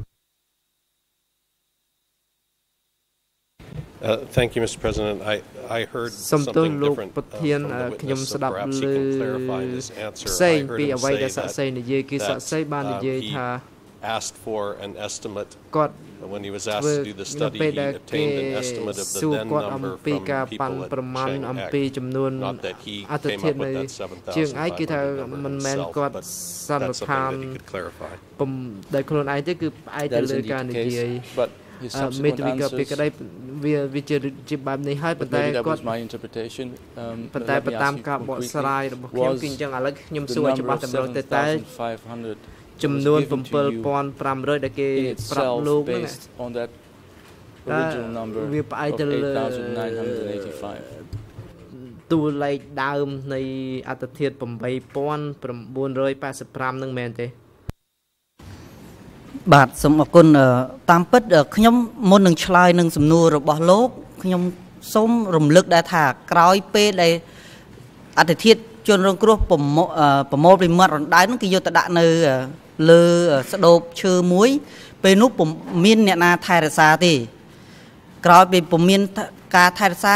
Uh, thank you, Mister President. I, I heard something different uh, from the witness, so perhaps you can clarify this answer. I heard him say that, that uh, he asked for an estimate. When he was asked to do the study, he obtained an estimate of the then number from people at Chiang Ek. Not that he came up with that seven thousand five hundred himself, but that's something that he could clarify. That is indeed the case, but his subsequent answers, maybe that was my interpretation, um, but let me ask you concretely, was the number of seven thousand five hundred ចំនួនseven thousand five hundred ដែលគេប្រាប់លោកហ្នឹង based on that original number of eight thousand nine hundred eighty-five តួលេខដើមនៃអត្តធាតុeight thousand nine hundred eighty-five ហ្នឹងមែនទេបាទសូមអរគុណតាមពិតខ្ញុំមុននឹងឆ្លើយនឹងសំណួររបស់លោកខ្ញុំសូមរំលឹកដែរថាក្រោយពេលដែលអត្តធាតុជនរងគ្រោះប្រមូលពីមាត់រណ្ដៅហ្នឹងគេយកទៅដាក់នៅលើស្ដូបឈើមួយពេលនោះពុំមានអ្នកណាថែរក្សាទេក្រោយពេលពុំមានការថែរក្សា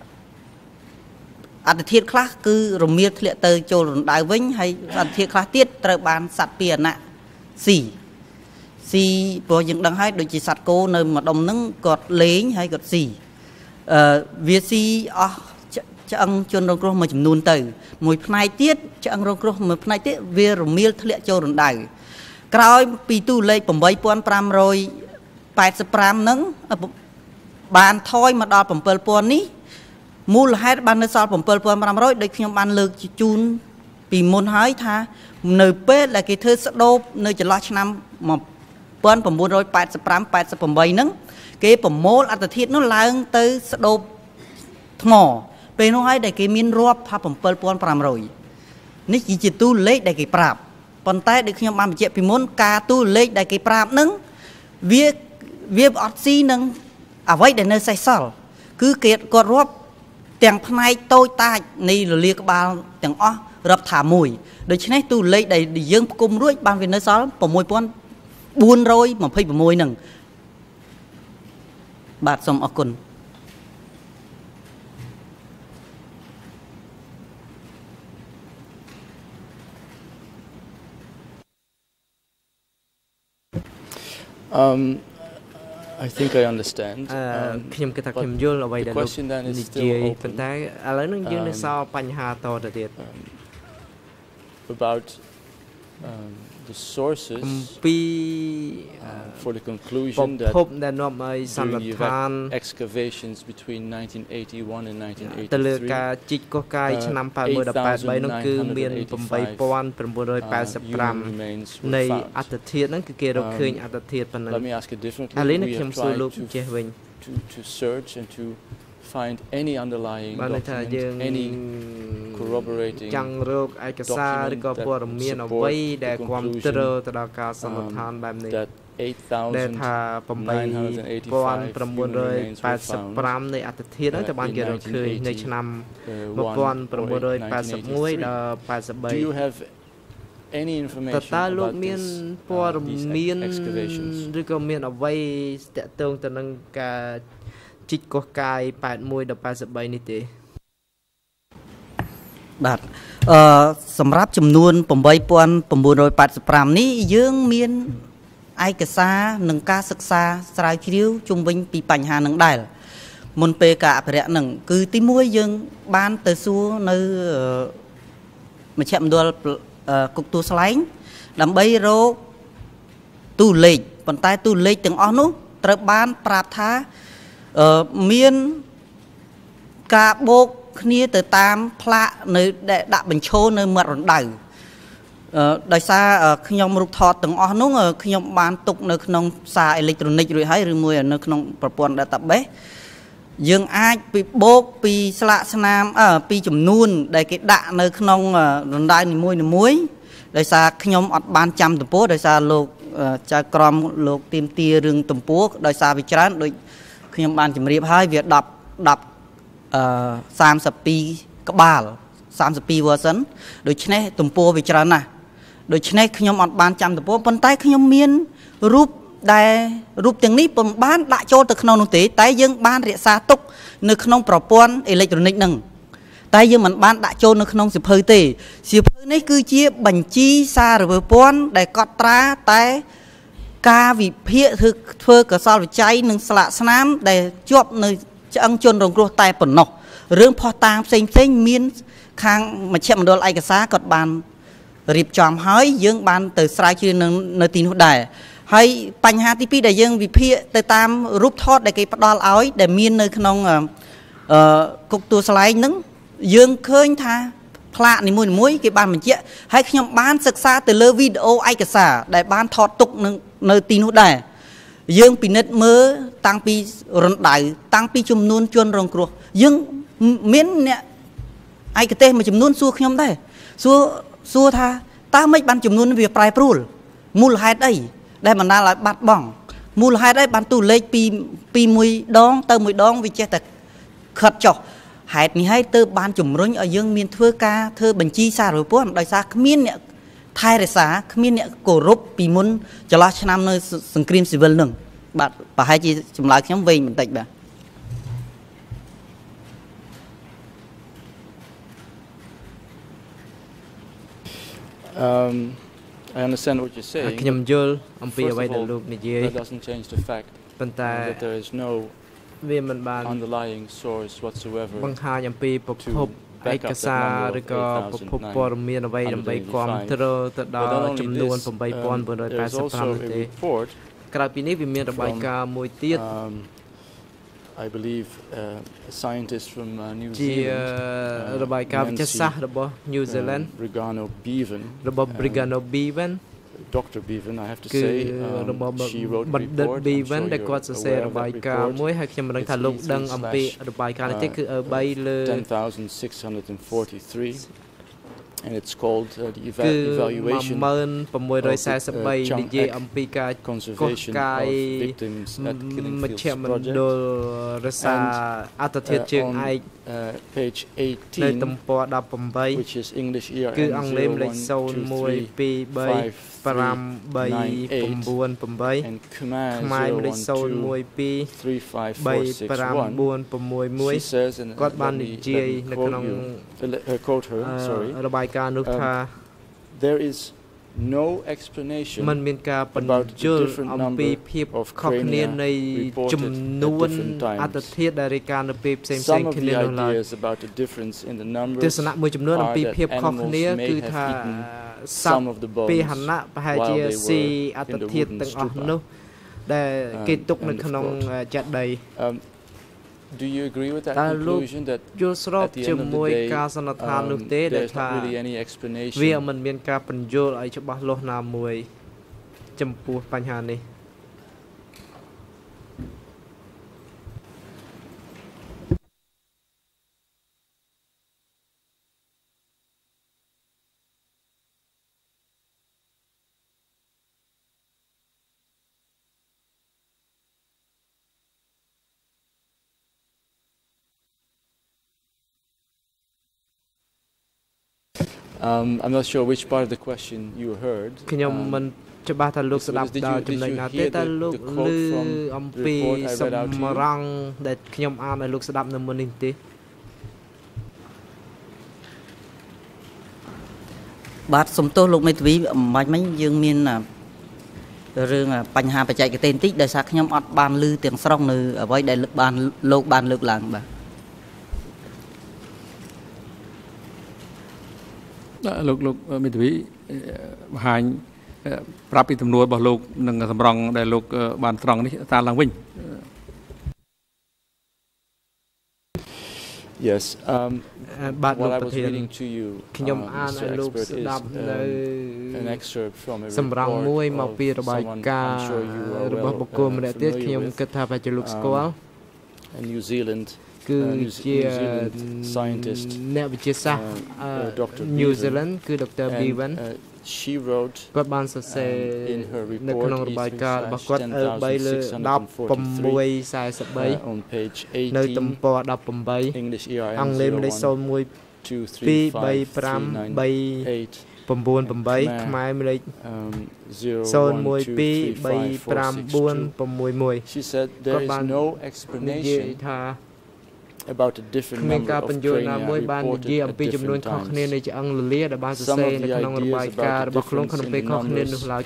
អត្តធាតុខ្លះគឺរមៀលធ្លាក់ទៅចូលរណ្ដៅវិញហើយអត្តធាតុខ្លះទៀតត្រូវបានសត្វពាហនៈស៊ីស៊ីព្រោះយើងដឹងហើយដូចជាសត្វគោនៅម្ដុំហ្នឹងគាត់លេងហើយគាត់ស៊ីអឺវាស៊ីអស់ឆ្អឹងជនរងគ្រោះមួយចំនួនទៅមួយផ្នែកទៀតឆ្អឹងរងគ្រោះមួយផ្នែកទៀតវារមៀលធ្លាក់ចូលរណ្ដៅក្រោយពីតួលេខeight thousand five hundred eighty-fiveហ្នឹងបានថយមកដល់seven thousandនេះមូលហេតុបាននៅសល់seven thousand five hundredដូចខ្ញុំបានលើកជូនពីមុនហើយថានៅពេលដែលគេធ្វើស្ដូបនៅចន្លោះឆ្នាំnineteen eighty-five eighty-eightហ្នឹងគេប្រមូលអត្តធាតុនោះឡើងទៅស្ដូបថ្មពេលនោះហើយដែលគេមានរាប់ថាseven thousand five hundredនេះគឺជាតួលេខដែលគេប្រាប់ប៉ុន្តែដូចខ្ញុំបានបញ្ជាក់ពីមុនការតួលេខដែលគេប្រាប់ហ្នឹងវាវាអត់ស៊ីនឹងអ្វីដែលនៅសេសសល់គឺគេគាត់រាប់ទាំងផ្នែកតូចតាចនៃរលាក្បាលទាំងអស់រាប់ថាមួយដូច្នេះតួលេខដែលយើងផ្គុំរួចបានវានៅសល់six thousand four hundred twenty-sixហ្នឹងបាទសូមអរគុណអឺI think I understand ខ្ញុំគិតថាខ្ញុំយល់អ្វីដែលលោកនិយាយប៉ុន្តែឥឡូវនេះយើងនៅសល់បញ្ហាតទៅទៀត about um, the sources uh, for the conclusion that during the excavations between nineteen eighty-one and nineteen eighty-three ទៅលើការជីកកោះកាយឆ្នាំeight thousand eight hundred eighty-threeនោះគឺមានeight thousand nine hundred eighty-fiveនៃអត្តធាតុហ្នឹងគឺគេរកឃើញអត្តធាតុប៉ុណ្ណឹង Let me ask it differently ឥឡូវនេះខ្ញុំសួរលោកចេះវិញ to to search and to find any underlying document any corroborating ចង់រកឯកសារឬក៏ព័ត៌មានអ្វីដែលគ្រប់គ្រងទៅដល់ការសន្និដ្ឋានបែបនេះដែលថាeight thousand nine hundred eighty-five នៃអត្តធាតុហ្នឹងទៅបានគេរកឃើញនៅឆ្នាំnineteen eighty-oneដល់eighty-three Do you have any information តើលោកមានព័ត៌មាន excavations ឬក៏មានអ្វីតាក់ទងទៅនឹងការជីកកោះកាយeighty-oneដល់eighty-threeនេះទេបាទអឺសម្រាប់ចំនួនeight thousand nine hundred eighty-fiveនេះយើងមានឯកសារនិងការសិក្សាស្រាវជ្រាវជុំវិញពីបញ្ហានឹងដែរមុនពេលការអភិរក្សនឹងគឺទីមួយយើងបានទៅសួរនៅមជ្ឈមណ្ឌលគុកទួលស្លែងដើម្បីរកតួលេខប៉ុន្តែតួលេខទាំងអស់នោះត្រូវបានប្រាប់ថាអឺមានការបូកគ្នាទៅតាមផ្លាកនៅដាក់បញ្ឈរនៅមាត់រណ្ដៅអឺដោយសារខ្ញុំរូបថតទាំងអស់នោះខ្ញុំបានទុកនៅក្នុងសារអេឡិចត្រូនិករួចហើយឬមួយនៅក្នុងប្រព័ន្ធ database យើងអាចពីបូកពីស្លាកស្នាមអឺពីចំនួនដែលគេដាក់នៅក្នុងរណ្ដៅនីមួយនីមួយដោយសារខ្ញុំអត់បានចាំទំព័រដោយសារលោកចៅក្រមលោកទៀមទារឿងទំព័រដោយសារវាច្រើនដូចខ្ញុំបានជម្រាបហើយវា10 10អឺthirty-twoក្បាលthirty-two version ដូច្នេះទំព័រវាច្រើនណាស់ដូច្នេះខ្ញុំអត់បានចាំទំព័រប៉ុន្តែខ្ញុំមានរូបដែលរូបទាំងនេះពុំបានដាក់ចូលទៅក្នុងនោះទេតែយើងបានរក្សាទុកនៅក្នុងប្រព័ន្ធអេឡិចត្រូនិកហ្នឹងតែយើងមិនបានដាក់ចូលនៅក្នុងសៀវភៅទេសៀវភៅនេះគឺជាបញ្ជីសារពើព័ន្ធដែលកត់ត្រាតែការវិភាគធ្វើកសលវិច័យនិងស្លាកស្នាមដែលជាប់នៅឆ្អឹងជនរងគ្រោះតែប៉ុណ្ណោះរឿងផុសតាងផ្សេងផ្សេងមានខាងមជ្ឈមណ្ឌលឯកសារគាត់បានរៀបចំហើយយើងបានទៅស្រាវជ្រាវនៅទីនោះដែរហើយបញ្ហាទីពីរដែលយើងវិភាគទៅតាមរូបថតដែលគេផ្ដល់ឲ្យដែលមាននៅក្នុងអឺគុកទួលស្លែងហ្នឹងយើងឃើញថាផ្លាកនីមួយៗគេបានបញ្ជាក់ហើយខ្ញុំបានសិក្សាទៅលើវីដេអូឯកសារដែលបានថតទុកនៅទីនោះដែរយើងពិនិត្យមើលតាំងពីរណ្ដៅតាំងពីចំនួនជនរងគ្រោះយើងមានអ្នកឯកទេសមួយចំនួនសួរខ្ញុំដែរសួរសួរថាតើមិនបានចំនួនវាប្រែប្រួលមូលហេតុអីដែលបណ្ដាលឲ្យបាត់បង់មូលហេតុអីបានតួលេខពីពីមួយដងទៅមួយដងវាចេះតែខិតចុះហេតុនេះហើយទើបបានជំរុញឲ្យយើងមានធ្វើការធ្វើបញ្ជីសារពើព័ន្ធដោយសារគ្មានអ្នកថែរក្សាគ្មានអ្នកគោរពពីមុនចន្លោះឆ្នាំនៅសង្គ្រាមស៊ីវិលនឹងបាទប្រហែលជាចម្លើយខ្ញុំវែងបន្តិចបាទ Um I understand what you're saying ខ្ញុំយល់អំពីអ្វីដែលលោកនិយាយ That doesn't change the fact ប៉ុន្តែ that there is no វាមិនបាន underlying source whatsoever បង្ហាញអំពីប្រភពឯកសារឬក៏ប្រភពព័ត៌មានអ្វីដើម្បីគាំទ្រទៅដល់ចំនួនeight thousand nine hundred eighty-fiveទេក្រៅពីនេះវាមានរបាយការណ៍មួយទៀត I believe uh, a scientist from uh, New ជា Zealand របាយការណ៍វិទ្យាសាស្ត្ររបស់ New Zealand Brigano Bevan របស់ Brigano Bevan Doctor VOEUN, I have to say, um, she wrote a report. VOEUN ដែលគាត់សរសេររបាយការណ៍មួយហើយខ្ញុំមិនដឹងថាលោកដឹងអំពីរបាយការណ៍នេះទេគឺ3លើ ten thousand six hundred forty-three and it's called uh, the eva evaluation of the uh, conservation of victims at Killing Fields project. And uh, on uh, page eighteen, which is English E R N zero one two three five three nine eight and Khmer zero one two three five four six one. She says, and let me, let me quote, you, uh, quote her, sorry, um, there is no explanation about the different number of crania reported at different times. Some of the ideas about the difference in the numbers are that animals may have eaten some of the bones while they were in the wooden stupa. Um, um, do you agree with that conclusion that at the end of the day um, there's not really any explanation? Um, I'm not sure which part of the question you heard. Um, ច្បាស់ថាលោកស្ដាប់ដល់ចំណុចណាទេតែលោកឮអំពីសម្រង់ដែលខ្ញុំអានឲ្យលោកស្ដាប់នៅមុននេះទេបាទសំទោសលោកមេធាវីមិនមិញយើងមានរឿងបញ្ហាបច្ចេកទេសបន្តិចដោយសារខ្ញុំអត់បានឮទាំងស្រុងនៅអ្វីដែលបានលោកបានលើកឡើងបាទលោកលោកមេធាវីបង្ហាញប្រាប់ពីទំនួលរបស់លោកនិងសម្រង់ដែលលោកបានត្រង់នេះតាឡើងវិញ Yes, um, what I was reading to you, um, Mister Expert, is uh, an excerpt from a report of someone I'm sure you are well uh, familiar with, um, a New Zealand Uh, New, New Zealand scientist, uh, Doctor New Zealand គឺ Doctor VOEUN she wrote um, in her report E three slash ten thousand six hundred forty-three uh, on page eighteen English E R N zero one two three five three nine eight Khmer um, zero one two three five four six two. She said there is no explanation about the different number of crania reported at different times. Some of the ideas about the difference in the numbers are that animals may have eaten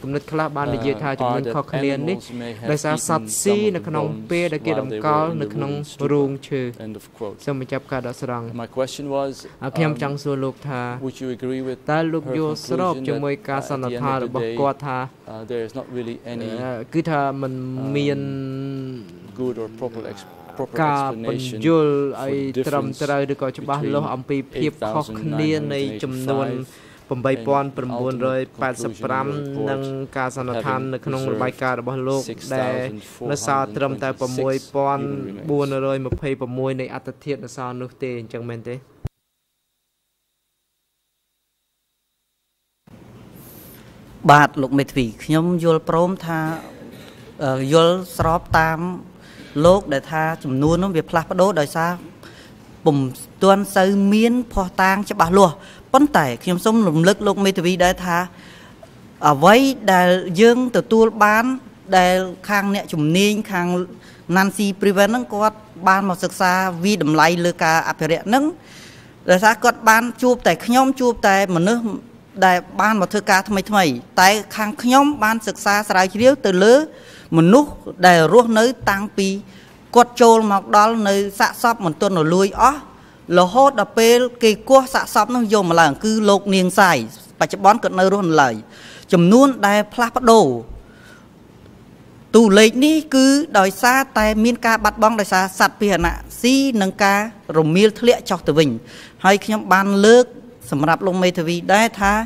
some of the bones while they were in the wooden stupa. End of quote. My question was, um, would you agree with her conclusion that uh, at the end of the day uh, there is not really any um, good or proper explanation ការបញ្យល់ឲ្យត្រឹមត្រូវឬក៏ច្បាស់លាស់អំពីភាពខុសគ្នានៃចំនួនeight thousand nine eighty-fiveនិងការសន្និដ្ឋាននៅក្នុងរបាយការណ៍របស់លោកដែលនៅសល់ត្រឹមតែsix thousand four hundred twenty-sixនៃអត្តធាតុនៅសល់នោះទេអញ្ចឹងមែនទេបាទលោកមេធាវីខ្ញុំយល់ព្រមថាយល់ស្របតាមលោកដែលថាចំនួននោះវាផ្លាស់ប្ដូរដោយសារពុំទាន់សូវមានភស្តុតាងច្បាស់លាស់ប៉ុន្តែខ្ញុំសូមរំលឹកលោកមេធាវីដែរថាអ្វីដែលយើងទទួលបានដែលខាងអ្នកជំនាញខាង Nancy Preven ហ្នឹងគាត់បានមកសិក្សាវិតម្លៃលើការអភិរក្សហ្នឹងដោយសារគាត់បានជួបតែខ្ញុំជួបតែមនុស្សដែលបានមកធ្វើការថ្មីថ្មីតែខាងខ្ញុំបានសិក្សាស្រាវជ្រាវទៅលើមនុស្សដែលរស់នៅតាំងពីគាត់ចូលមកដល់នៅសាកសពមិនទាន់រលួយអស់រហូតដល់ពេលគេគោះសាកសពនោះយកមកឡើងគឺលោកនាងសាយបច្ចុប្បន្នគាត់នៅរស់នៅឡើយចំនួនដែលផ្លាស់ប្ដូរតួលេខនេះគឺដោយសារតែមានការបាត់បង់ដោយសារសត្វពាហនៈស៊ីនិងការរមៀលធ្លាក់ចុះទៅវិញហើយខ្ញុំបានលើកសម្រាប់លោកមេធាវីដែរថា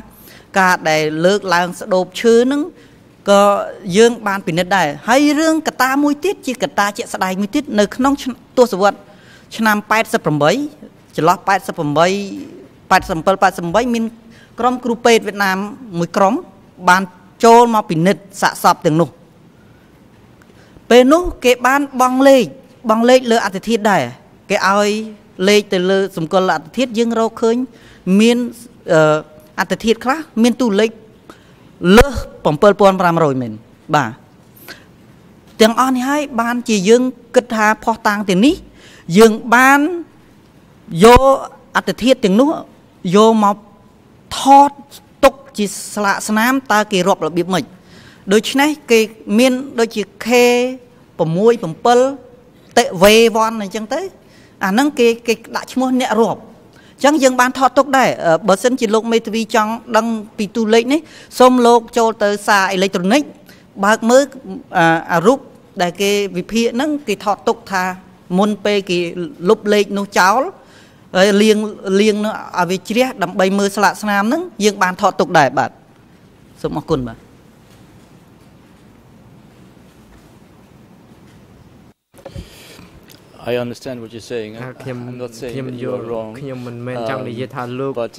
ការដែលលើកឡើងស្ដោបឈើហ្នឹងក៏យើងបានពិនិត្យដែរហើយរឿងកត្តាមួយទៀតជាកត្តាជាក់ស្ដែងមួយទៀតនៅក្នុងទសវត្សរ៍ឆ្នាំแปดสิบแปดចន្លោះแปดสิบแปด แปดสิบเจ็ด แปดสิบแปดមានក្រុមគ្រូពេទ្យវៀតណាមមួយក្រុមបានចូលមកពិនិត្យសាកសពទាំងនោះពេលនោះគេបានបង់លេខបង់លេខលើអត្តធាតុដែរគេឲ្យលេខទៅលើសម្គាល់អត្តធាតុយើងរកឃើញមានអត្តធាតុខ្លះមានតួលេខលើសbảy nghìn năm trămមែនបាទទាំងអស់នេះហើយបានជាយើងគិតថាផុសតាងទាំងនេះយើងបានយកអត្តធាតុទាំងនោះយកមកថតទុកជាស្លាកស្នាមតើគេរាប់របៀបម៉េចដូច្នេះគេមានដូចជា K 6 7 តេ V វ៉ាន់អញ្ចឹងទៅអាហ្នឹងគេគេដាក់ឈ្មោះអ្នករាប់អញ្ចឹងយើងបានថតទុកដែរបើសិនជាលោកមេធាវីចង់ដឹងពីតួលេខនេះសូមលោកចូលទៅសារអេឡិចត្រូនិកបើកមើលអារូបដែលគេវិភាគហ្នឹងគេថតទុកថាមុនពេលគេលុបលេខនោះចោលហើយលៀងលៀងនោះឲ្យវាជ្រះដើម្បីមើលស្លាកស្នាមហ្នឹងយើងបានថតទុកដែរបាទសូមអរគុណបាទ I understand what you're saying. I, I'm not saying that you're wrong. Um, but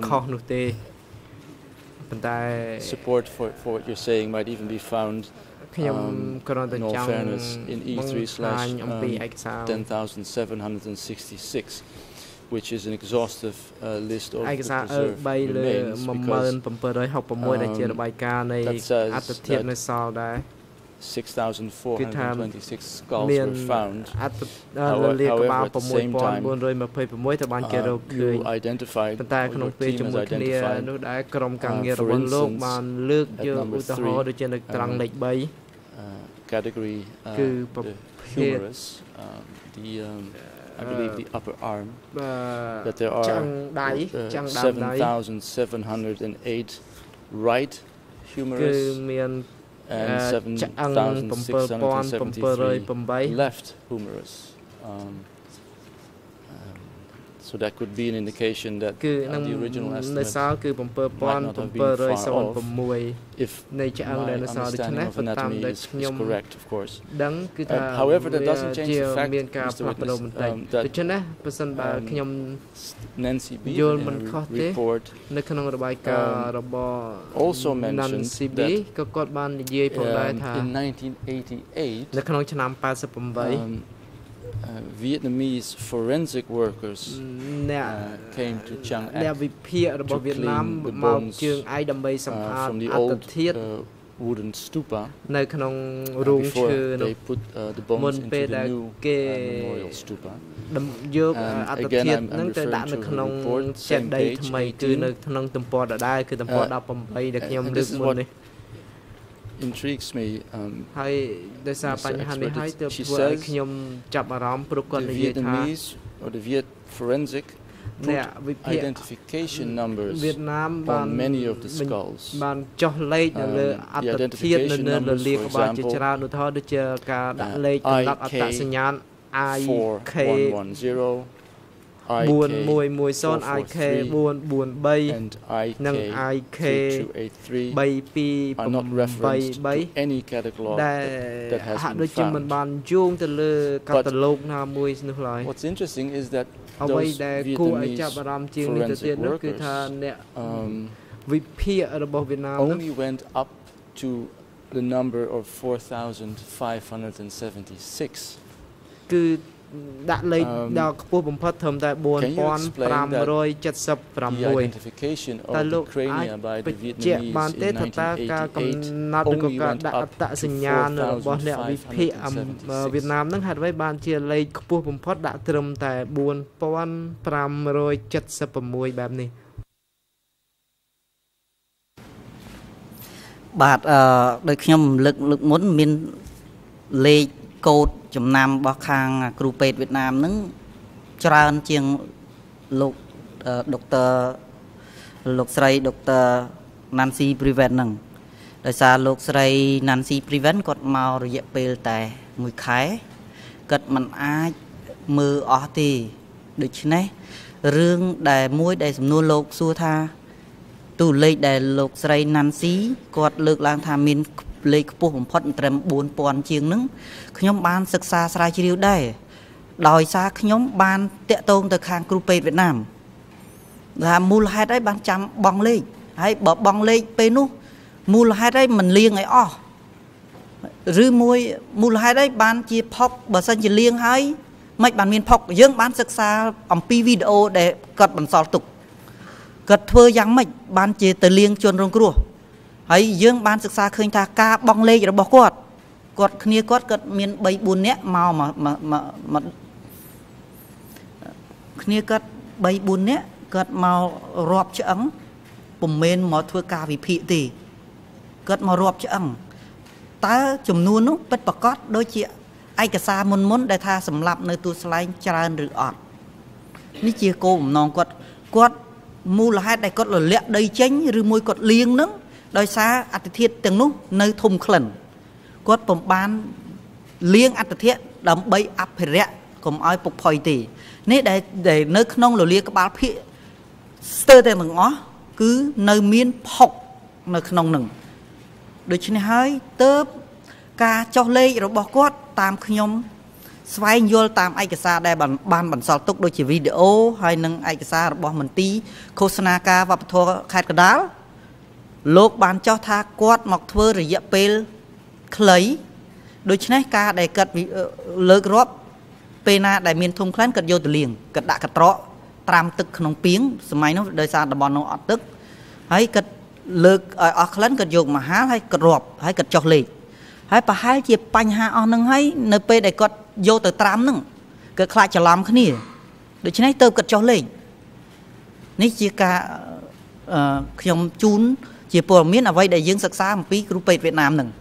um, support for, for what you're saying might even be found, um, in all fairness, in E three slash ten thousand seven hundred sixty-six, which is an exhaustive uh, list of the preserved remains, because um, that says that six thousand four hundred twenty-six skulls were found. However, at the same time, uh, you identified, or your team has identified, uh, for instance, at number three, uh, category, uh, the humerus, uh, the, um, I believe the upper arm, that there are uh, seven thousand seven hundred eight right humerus, and seven thousand six hundred seventy-three left humerus. Um, um, so that could be an indication that uh, the original estimate might not have been far off, if my understanding of anatomy is, is correct, of course. Uh, however, that doesn't change the fact, Mister Witness, um, that um, Nancy B in her report um, also mentioned that um, in nineteen eighty-eight, um, Uh, Vietnamese forensic workers uh, came to Chiang Ek to clean the bones uh, from the old uh, wooden stupa uh, before they put uh, the bones into the new uh, memorial stupa. And again, I'm, I'm referring to the report, same page eighteen. Uh, and this is what intrigues me. Um, Mister Expert, she says the Vietnamese or the Viet forensic put identification numbers on many of the skulls. Um, the identification numbers, for example, uh, I K four one one zero, I K four four three, and I K two eight three are not referenced to any catalog that, that has been found. But what's interesting is that those Vietnamese forensic workers um, only went up to the number of four thousand five hundred seventy-six. Đặt lên đo cua bấm phát thầm tại bốn con pram rồi chất sập pram mùi. Ta lúc ai bị chết ban tết thật ta cả cầm nát được cả đã tạ sinh nhà nữa bọn nẹo bị phê Việt Nam nâng hạt với ban chia lấy cua bấm phát đã thầm tại bốn con pram rồi chất sập pram mùiแบบนี้បាទអឺដោយខ្ញុំលើកលើកមុនមានលេខកូដចំណាំរបស់ខាងគ្រូពេទ្យវៀតណាមហ្នឹងច្រើនជាងលោកដុកទ័រលោកស្រីដុកទ័រ Nancy Prevent ហ្នឹងដោយសារលោកស្រី Nancy Prevent គាត់មករយៈពេលតែមួយខែគាត់មិនអាចមើលអស់ទេដូច្នេះរឿងដែលមួយដែលសំណួរលោកសួរថាទូលេខដែលលោកស្រីណាន់ស៊ីគាត់លើកឡើងថាមានលេខខ្ពស់បំផុតត្រឹមbốnពាន់ជាងហ្នឹងខ្ញុំបានសិក្សាស្រាវជ្រាវដែរដោយសារខ្ញុំបានតាក់ទងទៅខាងគ្រូពេទ្យវៀតណាមថាមូលហេតុអីបានចាំបងលេខហើយបើបងលេខពេលនោះមូលហេតុអីមិនលៀងឲ្យអស់ឬមួយមូលហេតុអីបានជាផុកបើសិនជាលៀងហើយមិនបានមានផុកយើងបានសិក្សាអំពីវីដេអូដែលគាត់បន្សល់ទុកគាត់ធ្វើយ៉ាងម៉េចបានជាទៅលៀងជនរងគ្រោះហើយយើងបានសិក្សាឃើញថាការបងលេខរបស់គាត់គាត់គ្នាគាត់គាត់មាន3 4នាក់មកមកគ្នាគាត់3 4នាក់គាត់មករាប់ឆ្អឹងពុំមែនមកធ្វើការវិភាគទេគាត់មករាប់ឆ្អឹងតើចំនួននោះពិតប្រាកដដូចជាឯកសារមុនមុនដែលថាសម្រាប់នៅទួលស្លែងច្រើនឬអត់នេះជាគោលបំណងគាត់គាត់មូលហេតុដែលគាត់រលាក់ដីចេញឬមួយគាត់លៀងនឹងដោយសារអត្តធាតុទាំងនោះនៅធំក្លិនគាត់ពុំបានលៀងអត្តធាតុដើម្បីអភិរក្សកុំឲ្យពុកផុយទេនេះដែលនៅក្នុងលលាក្បាលភាគស្ទើរតែទាំងអស់គឺនៅមានផុកនៅក្នុងនឹងដូច្នេះហើយទើបការចុះលេខរបស់គាត់តាមខ្ញុំស្វែងយល់តាមឯកសារដែលបានបន្សល់ទុកដូចជាវីដេអូហើយនិងឯកសាររបស់មន្ទីរឃោសនាការវប្បធម៌ខេត្តកណ្ដាលលោកបានចោះថាគាត់មកធ្វើរយៈពេលខ្លីដូច្នេះការដែលគាត់លើករាប់ពេលណាដែលមានធំក្លិនគាត់យកទៅលាងគាត់ដាក់កត្រកត្រាំទឹកក្នុងពាងសម័យនោះដោយសារតំបន់នោះអត់ទឹកហើយគាត់លើកឲ្យអស់ក្លិនគាត់យកមកហាលហើយគាត់រាប់ហើយគាត់ចុះលេខហើយប្រហែលជាបញ្ហាអស់នឹងហើយនៅពេលដែលគាត់យកទៅត្រាំហ្នឹងគាត់ខ្លាចច្រឡំគ្នាដូច្នេះទៅគាត់ចុះលេខនេះជាការខ្ញុំជូនជាព័ត៌មានអ្វីដែលយើងសិក្សាអំពីគ្រូពេទ្យវៀតណាមហ្នឹង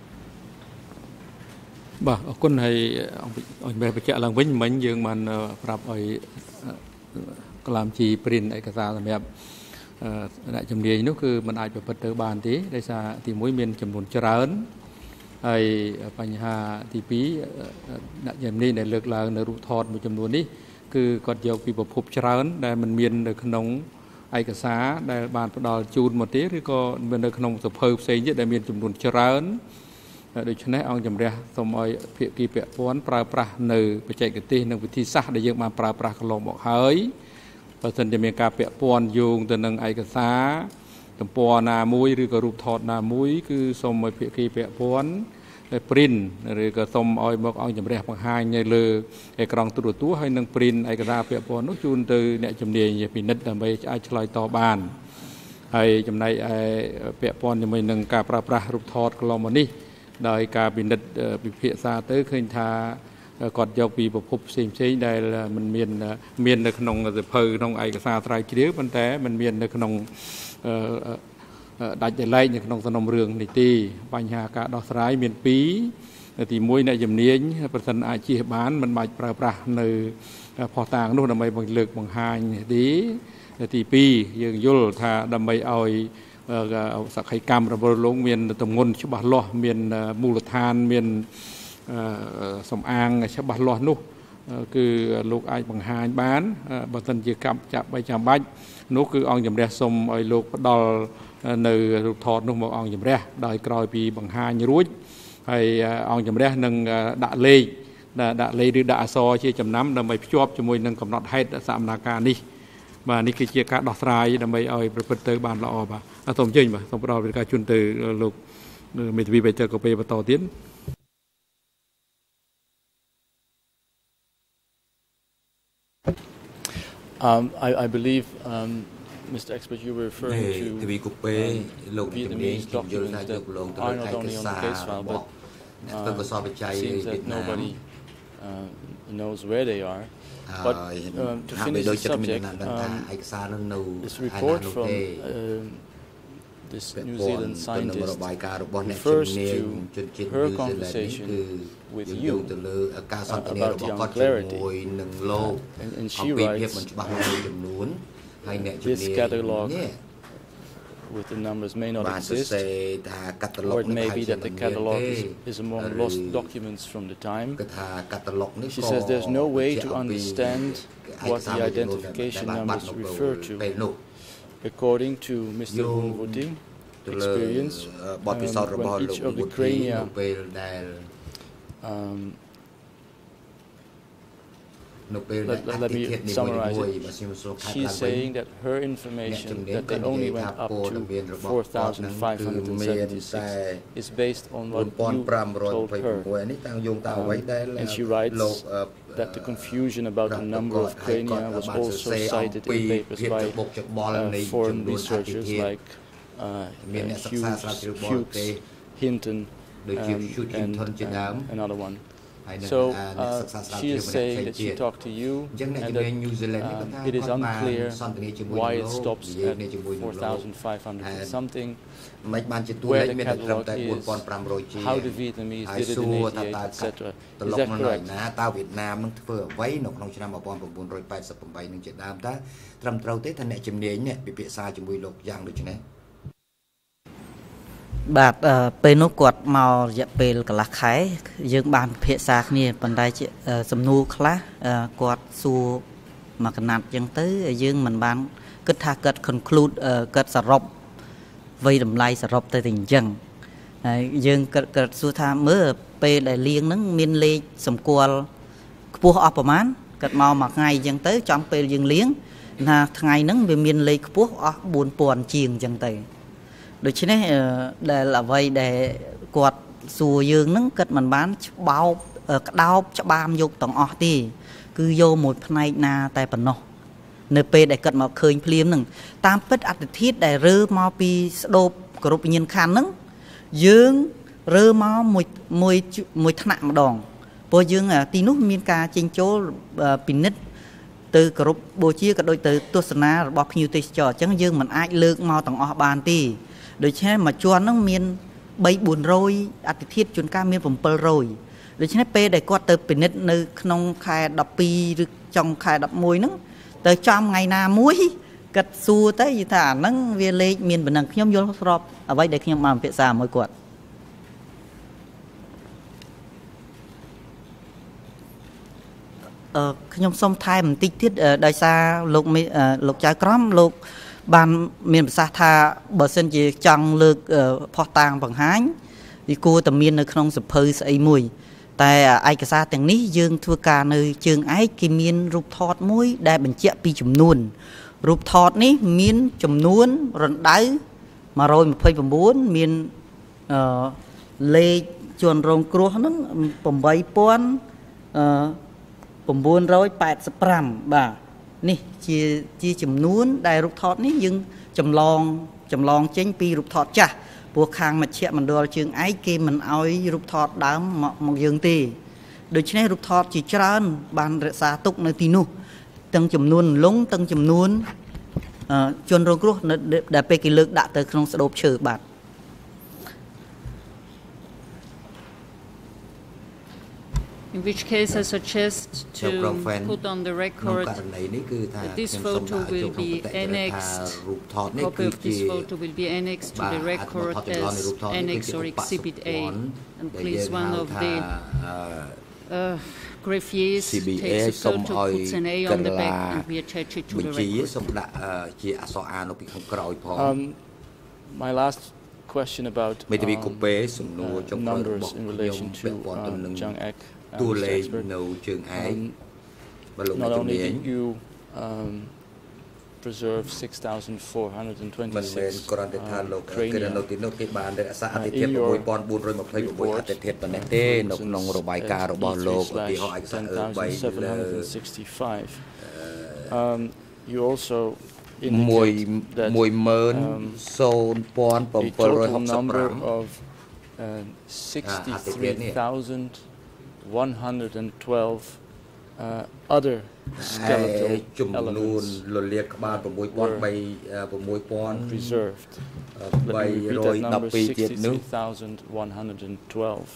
បាទអរគុណហើយអង្គមេបញ្ជាក់ឡើងវិញមិញយើងបានប្រាប់ឲ្យក្លាមជីព្រិនឯកសារសម្រាប់អ្នកជំនាញនោះគឺมันអាចប្រព្រឹត្តទៅបានទេដោយសារទីមួយមានចំនួនច្រើនហើយបញ្ហាទីពីរអ្នកជំនាញដែលលើកឡើងនៅរូបថតមួយចំនួននេះគឺគាត់យកពីប្រភពច្រើនដែលมันមាននៅក្នុងឯកសារដែលបានផ្ដល់ជូនមកទេឬក៏មាននៅក្នុងសភៅផ្សេងទៀតដែលមានចំនួនច្រើនដូច្នេះអង្គជំរះសូមឲ្យភាគីពាក់ព័ន្ធប្រើប្រាស់នៅបច្ចេកទេសនិងវិធីសាស្ត្រដែលយើងបានប្រើប្រាស់កន្លងមកហើយបើសិនជាមានការពាក់ព័ន្ធយោងទៅនឹងឯកសារទំព័រណាមួយឬក៏រូបថតណាមួយគឺសូមឲ្យភាគីពាក់ព័ន្ធព្រីនឬក៏សូមឲ្យមកអង្គជំរះបង្ហាញនៅលើអេក្រង់ទូរទស្សន៍ហើយនឹងព្រីនឯកសារពាក់ព័ន្ធនោះជូនទៅអ្នកជំនាញពិនិត្យដើម្បីអាចឆ្លើយតបបានហើយចំណែកឯពាក់ព័ន្ធជាមួយនឹងការប្រើប្រាស់រូបថតកន្លងមកនេះដោយការពិនិត្យពិភាក្សាទៅឃើញថាគាត់យកពីប្រភពផ្សេងផ្សេងដែលมันមានមាននៅក្នុងសភៅក្នុងឯកសារស្រាវជ្រាវប៉ុន្តែมันមាននៅក្នុងដាច់ដライនៅក្នុងសំណុំរឿងនេះទេបញ្ហាការដោះស្រាយមានពីរទីមួយអ្នកជំនាញប្រសិនអាចជៀសបានមិនបាច់ប្រើប្រាស់នៅផុសតាងនោះដើម្បីបង្លើកបង្ហាញទេទីពីរយើងយល់ថាដើម្បីឲ្យសក្ខីកម្មរបស់លោកមានទម្ងន់ច្បាស់លាស់មានមូលដ្ឋានមានសំអាងច្បាស់លាស់នោះគឺលោកអាចបង្ហាញបានបើមិនជាកម្មចាប់បីចាំបាច់នោះគឺអង្គជំរះសូមឲ្យលោកផ្ដល់នៅរូបថតនោះមកអង្គជំរះដោយក្រោយពីបង្ហាញរួចហើយអង្គជំរះនឹងដាក់លេខដាក់លេខឬដាក់អក្សរជាចំណាំដើម្បីភ្ជាប់ជាមួយនឹងកំណត់ហេតុសកម្មភាពនេះបាទនេះគឺជាការដោះស្រាយដើម្បីឲ្យប្រព្រឹត្តទៅបានល្អបាទសូមអញ្ជើញបាទសូមផ្ដល់វិធានការជូនទៅលោកមេធាវីបេតើកូពេបន្តទៀត Um, I, I believe, um, Mister Expert, you were referring to um, Vietnamese documents that are not only on the case file, but uh, it seems that nobody uh, knows where they are. But um, to finish the subject, um, this report from uh, this New Zealand scientist refers to her conversation with you uh, about the unclarity. And, and she writes, uh, this catalog with the numbers may not exist, or it may be that the catalog is, is among lost documents from the time. She says there's no way to understand what the identification numbers refer to. according to Mister Vuthy experience, um, when each of the crania um, Let, let, let me summarize it. She's saying that her information that they only went up to four thousand five hundred seventy-six is based on what you told her. Um, and she writes that the confusion about the number of crania was also cited in papers by uh, foreign researchers like uh, Hughes, Hughes, Hinton, um, and um, another one. So uh, she is saying that she talked to you and that um, it is unclear why it stops at four thousand five hundred and something, where the catalog is, how the Vietnamese did it in eighty-eight, et cetera. Is that correct? តើវៀតណាមនឹងធ្វើអ្វីនៅក្នុងឆ្នាំ nineteen eighty-eight នឹងជាដើមតើត្រឹមត្រូវទេថាអ្នកជំនាញនេះពិភាក្សាជាមួយលោកយ៉ាងដូចនេះបាទពេលនោះគាត់មករយៈពេលកន្លះខែយើងបានពិភាក្សាគ្នាប៉ុន្តែសំណួរខ្លះគាត់សួរមកកណាត់ចឹងទៅយើងមិនបានគិតថាគាត់ conclude គាត់សរុបវ័យតម្លៃសរុបទៅតែអញ្ចឹងហើយយើងគាត់សួរថាមើលពេលដែលលៀងហ្នឹងមានលេខសម្គាល់ខ្ពស់អស់ប្រមាណគាត់មកមួយថ្ងៃអញ្ចឹងទៅចំពេលយើងលៀងថាថ្ងៃហ្នឹងវាមានលេខខ្ពស់អស់ four thousand ជាងអញ្ចឹងទៅ ដូច្នេះដែលអ្វីដែលគាត់សួរយើងហ្នឹងគាត់មិនបានបោកក្តោបច្បាមយកទាំងអស់ទេគឺយកមួយផ្នែកណាតែប៉ុណ្ណោះនៅពេលដែលគាត់មកឃើញភ្លាមហ្នឹងតាមពិតអត្តធិធដែលរើមកពីស្ដោបគ្រប់វិញ្ញាណខណ្ឌហ្នឹងយើងរើមកមួយមួយមួយថ្នាក់ម្ដងព្រោះយើងទីនោះមានការចេញចូលពិនិត្យទៅគ្រប់បូជាក៏ដូចទៅទស្សនារបស់ភ្ញៀវទេសចរអញ្ចឹងយើងមិនអាចលើកមកទាំងអស់បានទេ ដូច្នេះមួយជាន់ហ្នឹងមាន three hundred អតិថិជនជួនកាលមាន seven hundred ដូច្នេះពេលដែលគាត់ទៅពិនិត្យនៅក្នុងខែtwelveឬចុងខែelevenហ្នឹងទៅចំថ្ងៃណាមួយគាត់សួរទៅយីថាអាហ្នឹងវាលេខមានប៉ុណ្ណឹងខ្ញុំយល់ស្របអ្វីដែលខ្ញុំបានពិភាក្សាមួយគាត់អឺខ្ញុំសូមថែមបន្តិចទៀតដោយសារលោកលោកចៅក្រមលោក បានមានប្រសាសន៍ថាបើសិនជាចង់លើកផុសតាងបង្ហាញវាគួរតែមាននៅក្នុងសភៅស្អីមួយតែឯកសារទាំងនេះយើងធ្វើការនៅជើងឯកគេមានរូបថតមួយដែលបញ្ជាក់ពីចំនួនរូបថតនេះមានចំនួនរណ្ដៅ one twenty-nine មានអឺលេខជនរងគ្រោះហ្នឹង eight thousand nine hundred eighty-five បាទ នេះជាជាចំនួនដែលរូបថតនេះយើងចម្លងចម្លងចេញពីរូបថតចាស់ព្រោះខាងមជ្ឈមណ្ឌលជើងឯកគេមិនអោយរូបថតដើមមកយើងទេដូច្នេះរូបថតជាច្រើនបានរក្សាទុកនៅទីនោះទាំងចំនួនលងទាំងចំនួនជនរងគ្រោះដែលពេលគេលើកដាក់ទៅក្នុងស្ដូបឈើបាទ In which case I suggest to put on the record that this photo will be annexed, a copy of this photo will be annexed to the record as Annex or Exhibit A. And please one of the uh, greffiers takes a photo, puts an A on the back and we attach it to the record. Um, my last question about um, uh, numbers in relation to uh, Jang Ek. Um, expert. Um, not only did you um, preserve six thousand four hundred twenty-six uh, crania uh, in your report, like ten thousand seven hundred sixty-five. Um, you also indicate that um, a total number of uh, sixty-three thousand one hundred twelve uh, other skeletal elements were preserved. Let me repeat that number, sixty-three thousand one hundred twelve.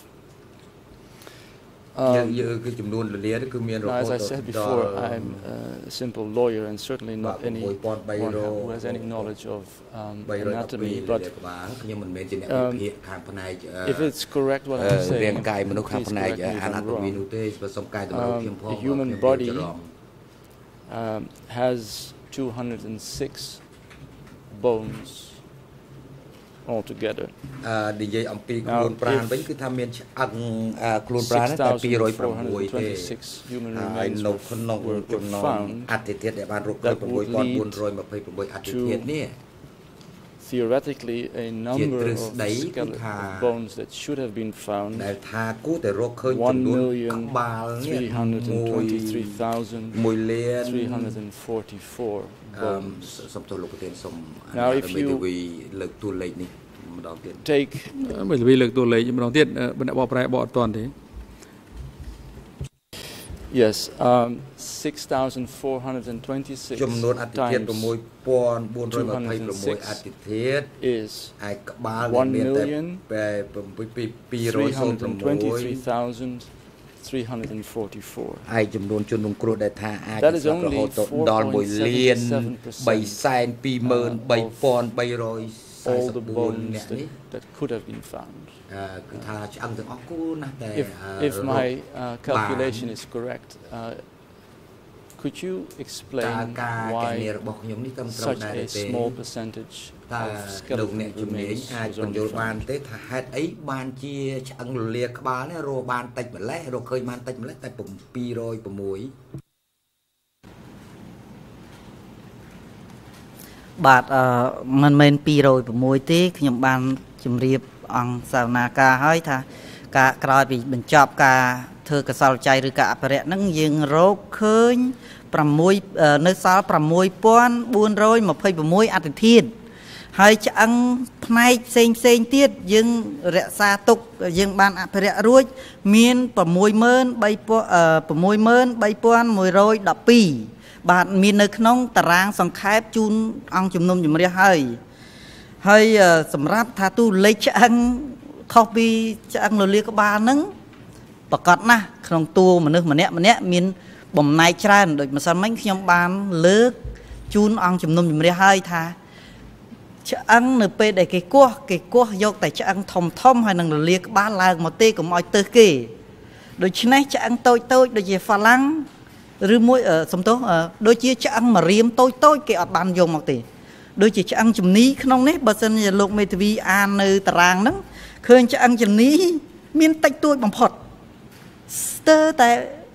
Um, now, as I said before, I'm a simple lawyer and certainly not anyone who has any knowledge of um, anatomy, but um, if it's correct what I'm saying, please correct me if I'm wrong. Um, the human body um, has two hundred six bones altogether. Now, if six thousand four hundred twenty-six human remains were, were found, that would lead to theoretically a number of skeletal bones that should have been found, one million three hundred twenty-three thousand three hundred forty-four bones. Now, if you take yes, um, six thousand four hundred twenty-six times two hundred six is one million three hundred twenty-three thousand three hundred forty-four. That is only four point seven seven percent of all the bones that, that could have been found. If, if my uh, calculation is correct, uh, could you explain why such a small percentage of skeletal remains was only found? បាទអឺមិនមែនពីរយប្រាំមួយទេខ្ញុំបានជម្រាបអង្គសាវនាការហើយថាការក្រោយពីបញ្ចប់ការធ្វើកសលច័យឬការអភិរក្សហ្នឹងយើងរកឃើញ6នៅសល់sáu nghìn bốn trăm hai mươi sáuអតិធាតុហើយឆ្អឹងផ្នែកផ្សេងផ្សេងទៀតយើងរក្សាទុកយើងបានអភិរក្សរួចមានsáu mươi三nghìn một trăm mười haiបាទមាននៅក្នុងតារាងសង្ខេបជូនអង្គជំនុំជម្រះហើយហើយសម្រាប់ថាទូលេខឆ្អឹងខុសពីឆ្អឹងលលាក្បាលហ្នឹងប្រកាសណាស់ក្នុងតួមនុស្សម្នាក់ម្នាក់មានបំណែកច្រើនដូចម្សិលមិញខ្ញុំបានលើកជូនអង្គជំនុំជម្រះហើយថាឆ្អឹងនៅពេលដែលគេគោះគេគោះយកតែឆ្អឹងធំធំហើយនឹងលលាក្បាលឡើងមកទេកុំឲ្យទៅគេដូច្នេះឆ្អឹងតូចតូចដូចជាហ្វាឡាំងឬមួយសំទោសដូចជាឆ្អឹងម្រាមតូចតូចគេអត់បានយកមកទេដូចជាឆ្អឹងជំនីក្នុងនេះបើសិនជាលោកមេធាវីអាននៅតារាងហ្នឹងឃើញឆ្អឹងជំនីមានតិចតួចបំផុតស្ទើរតែ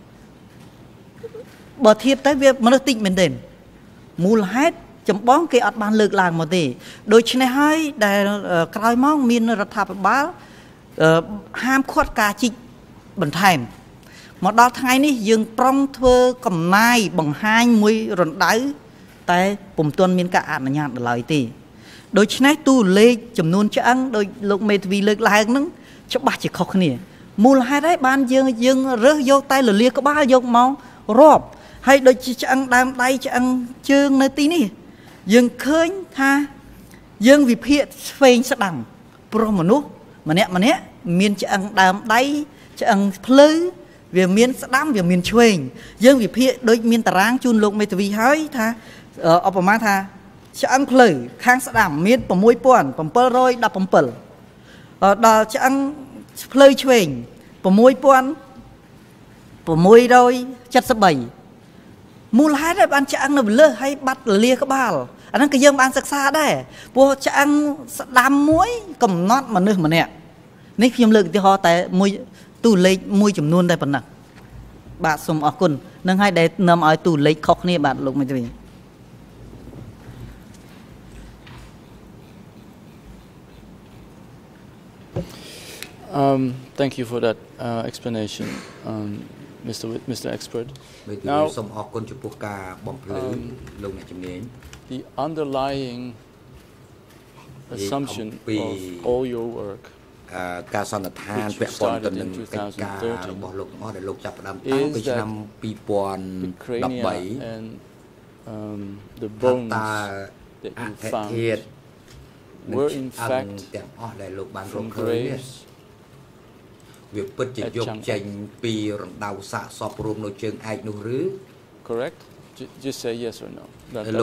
បើធៀបទៅវាមនុស្សតិចមែនទេមូលហេតុចម្បងគេអត់បានលើកឡើងមកទេដូច្នេះហើយដែលក្រោយមកមានរដ្ឋាភិបាលហាមឃាត់ការជីកបន្ថែមមកដល់ថ្ងៃនេះយើងប្រុងធ្វើកំណាយបង្ហាញមួយរណ្ដៅតែពុំទាន់មានការអនុញ្ញាតឡើយទេដូច្នេះតួលេខចំនួនឆ្អឹងដោយលោកមេធាវីលើកឡើងហ្នឹងច្បាស់ជាខុសគ្នាមូលហេតុហើយបានយើងយើងរើសយកតែលលាក្បាលយកមករាប់ហើយដូចជាឆ្អឹងដើមដៃឆ្អឹងជើងនៅទីនេះយើងឃើញថាយើងវិភាគឆ្វេងស្ដាំព្រោះមនុស្សម្នាក់ម្នាក់មានឆ្អឹងដើមដៃឆ្អឹងភ្លៅវាមានស្ដាំវាមានឆ្វេងយើងវិភាគដូចមានតារាងជូនលោកមេធាវីហើយថាឧបមាថាឆ្អឹងភ្លៅខាងស្ដាំមានsáu nghìn bảy trăm một mươi bảyដល់ឆ្អឹងភ្លៅឆ្វេងsáu nghìn sáu trăm七十baមូលហេតុឲ្យបានឆ្អឹងនៅលើហើយបាត់លលាក្បាលអាហ្នឹងក៏យើងបានសិក្សាដែរព្រោះឆ្អឹងស្ដាំមួយកំណត់មនុស្សម្នាក់នេះខ្ញុំលើកឧទាហរណ៍តែមួយទូលេខមួយចំនួនតែប៉ុណ្ណឹងបាទសូមអរគុណនឹងហើយដែលនាំឲ្យទូលេខខុសគ្នាបាទលោកមេធាវី Um, thank you for that uh, explanation, um, Mister Mister Expert. Now, um, the underlying assumption of all your work, which you started in two thousand thirteen, is that the crania and um, the bones that you found were in fact from graves at correct? Just say yes or no. That, that,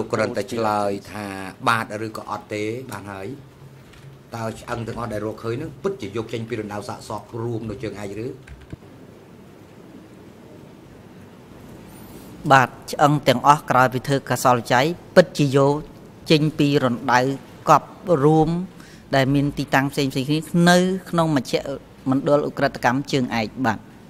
បាទឆ្អឹងទាំងអស់ក្រោយពីធ្វើកសលច័យពិតជាយកចេញពីរណ្ដៅកប់រួមដែលមានទីតាំងផ្សេងផ្សេងគ្នានៅក្នុងមជ្ឈមណ្ឌលឧក្រិដ្ឋកម្មជើងឯកបាទ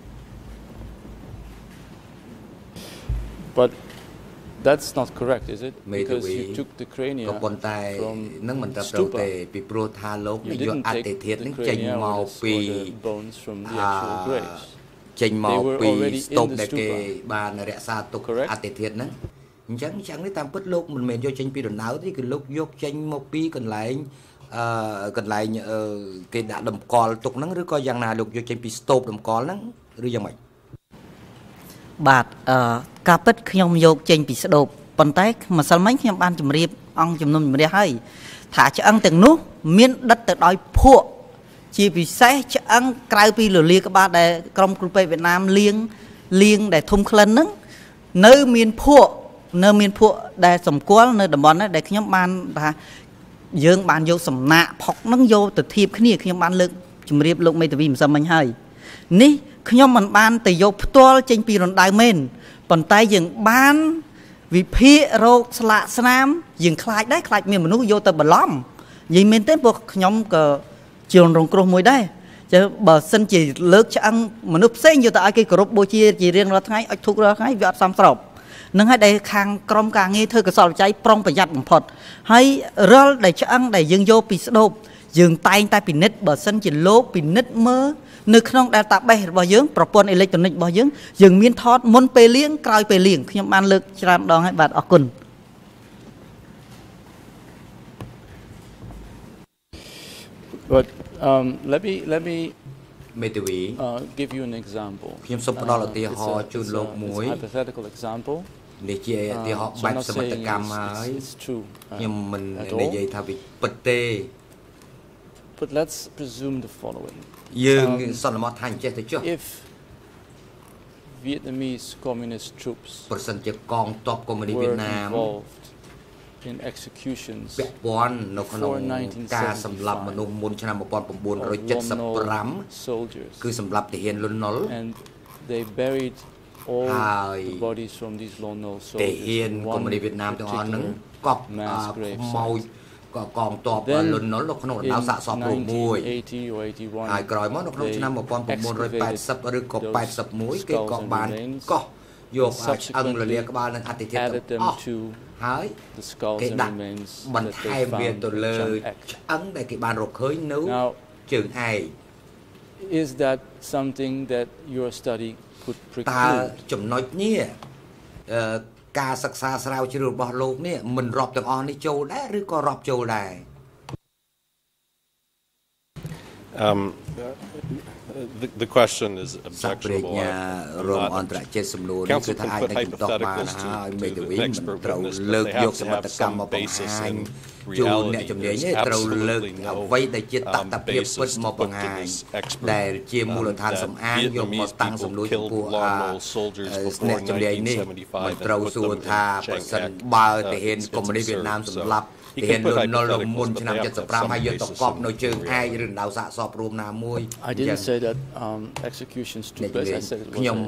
But that's not correct, is it? Because you took the crania from the stupa. You didn't take the crania or the bones from the actual graves. They were already in the stupa. Correct? អញ្ចឹងចឹងនេះតាមពិតលោកមិនមែនយកចេញពីរណ្ដៅទេគឺលោកយកចេញមកពីកន្លែងអឺកន្លែងគេដាក់តម្កល់ទុកហ្នឹងឬក៏យ៉ាងណាលោកយកចេញពីស្ទូបតម្កល់ហ្នឹងឬយ៉ាងម៉េចបាទអឺការពិតខ្ញុំយកចេញពីស្ដូបប៉ុន្តែម្សិលមិញខ្ញុំបានជម្រាបអង្គជំនុំជម្រះហើយថាឆ្អឹងទាំងនោះមានដិតទៅដោយភក់ជាពិសេសឆ្អឹងក្រៅពីលលាក្បាលដែលក្រុមគ្រូពេទ្យវៀតណាមលាងលាងដែលធំក្លិនហ្នឹងនៅមានភក់នៅមានភក់ដែលសម្គាល់នៅតំបន់ហ្នឹងដែលខ្ញុំបានថាយើងបានយកសំណាក់ផុកហ្នឹងយកទៅធៀបគ្នាខ្ញុំបានលើកជម្រាបលោកមេធាវីម្សិលមិញហើយនេះខ្ញុំមិនបានទៅយកផ្ទាល់ចេញពីរណ្ដៅមែនប៉ុន្តែយើងបានវិភាគរោគស្លាកស្នាមយើងខ្លាចដែរខ្លាចមានមនុស្សយកទៅបន្លំនិយាយមែនទេពួកខ្ញុំក៏ជារងគ្រោះមួយដែរចឹងបើសិនជាលើកឆ្អឹងមនុស្សផ្សេងយកទៅឲ្យគេគោរពបូជាជារៀងរាល់ថ្ងៃឲ្យធុករាល់ថ្ងៃវាអត់សមស្របនឹងហើយដែលខាងក្រមការងារធ្វើកសលវិច័យប្រុងប្រយ័ត្នបំផុតហើយរាល់ដែលឆ្អឹងដែលយើងយកពីស្ដូបយើងតែងតែពិនិត្យបើសិនជាលោកពិនិត្យមើលនៅក្នុង database របស់យើងប្រព័ន្ធអេឡិចត្រូនិករបស់យើងយើងមានថតមុនពេលលាងក្រោយពេលលាងខ្ញុំបានលើកច្រើនដងហើយបាទអរគុណ But um let me let me មេធាវី uh give you an example ខ្ញុំសូមផ្ដល់ឧទាហរណ៍ជូនលោកមួយ hypothetical example នេះជាឧទាហរណ៍បែបសមត្ថកម្មហើយខ្ញុំមិននិយាយថាវាពិតទេ But let's presume the following យើងសន្មតថាអញ្ចេះទៅចុះ If Vietnamese communist troops ប្រសិនជាកងទ័ពកុម្មុយនីសវៀតណាម in executions ពាក់ព័ន្ធនៅក្នុងការសម្លាប់មនុស្សមុនឆ្នាំnineteen seventy-five គឺសម្លាប់ទាហានលន់នល់ and they buried all the bodies from these Lon Nol soldiers ទាហានកុម្មុយនីសវៀតណាមទាំងអស់ហ្នឹងកប់ខ្មោចក៏កងទ័ពលន់នល់នៅក្នុងរណ្ដៅសាកសពរួមមួយហើយក្រោយមកនៅក្នុងឆ្នាំnineteen eightyឬក៏eighty-oneគេក៏បានកោះយកឆ្អឹងលលាក្បាលនិងអតិថិទាំងអស់ហើយគេដាក់បន្ថែមវាទៅលើឆ្អឹងដែលគេបានរកឃើញនៅជើងឯក Is that something that your study could preclude តើចំណុចនេះការសិក្សាស្រាវជ្រាវរបស់លោកនេះមិនរាប់ទាំងអស់នេះចូលដែរឬក៏រាប់ចូលដែរ Um The, the question is objectionable. I'm not, counsel can put hypotheticals to, to the expert witness, but they have to have some basis in reality. There's absolutely no um, basis to put to this expert um, that Vietnamese people killed Lon Nol soldiers before nineteen seventy-five and put them in Chiang Ek uh, to serve. So he can put hypotheticals, but they have to have some basis in reality. I didn't say that um, executions took place. I said it was a, uh,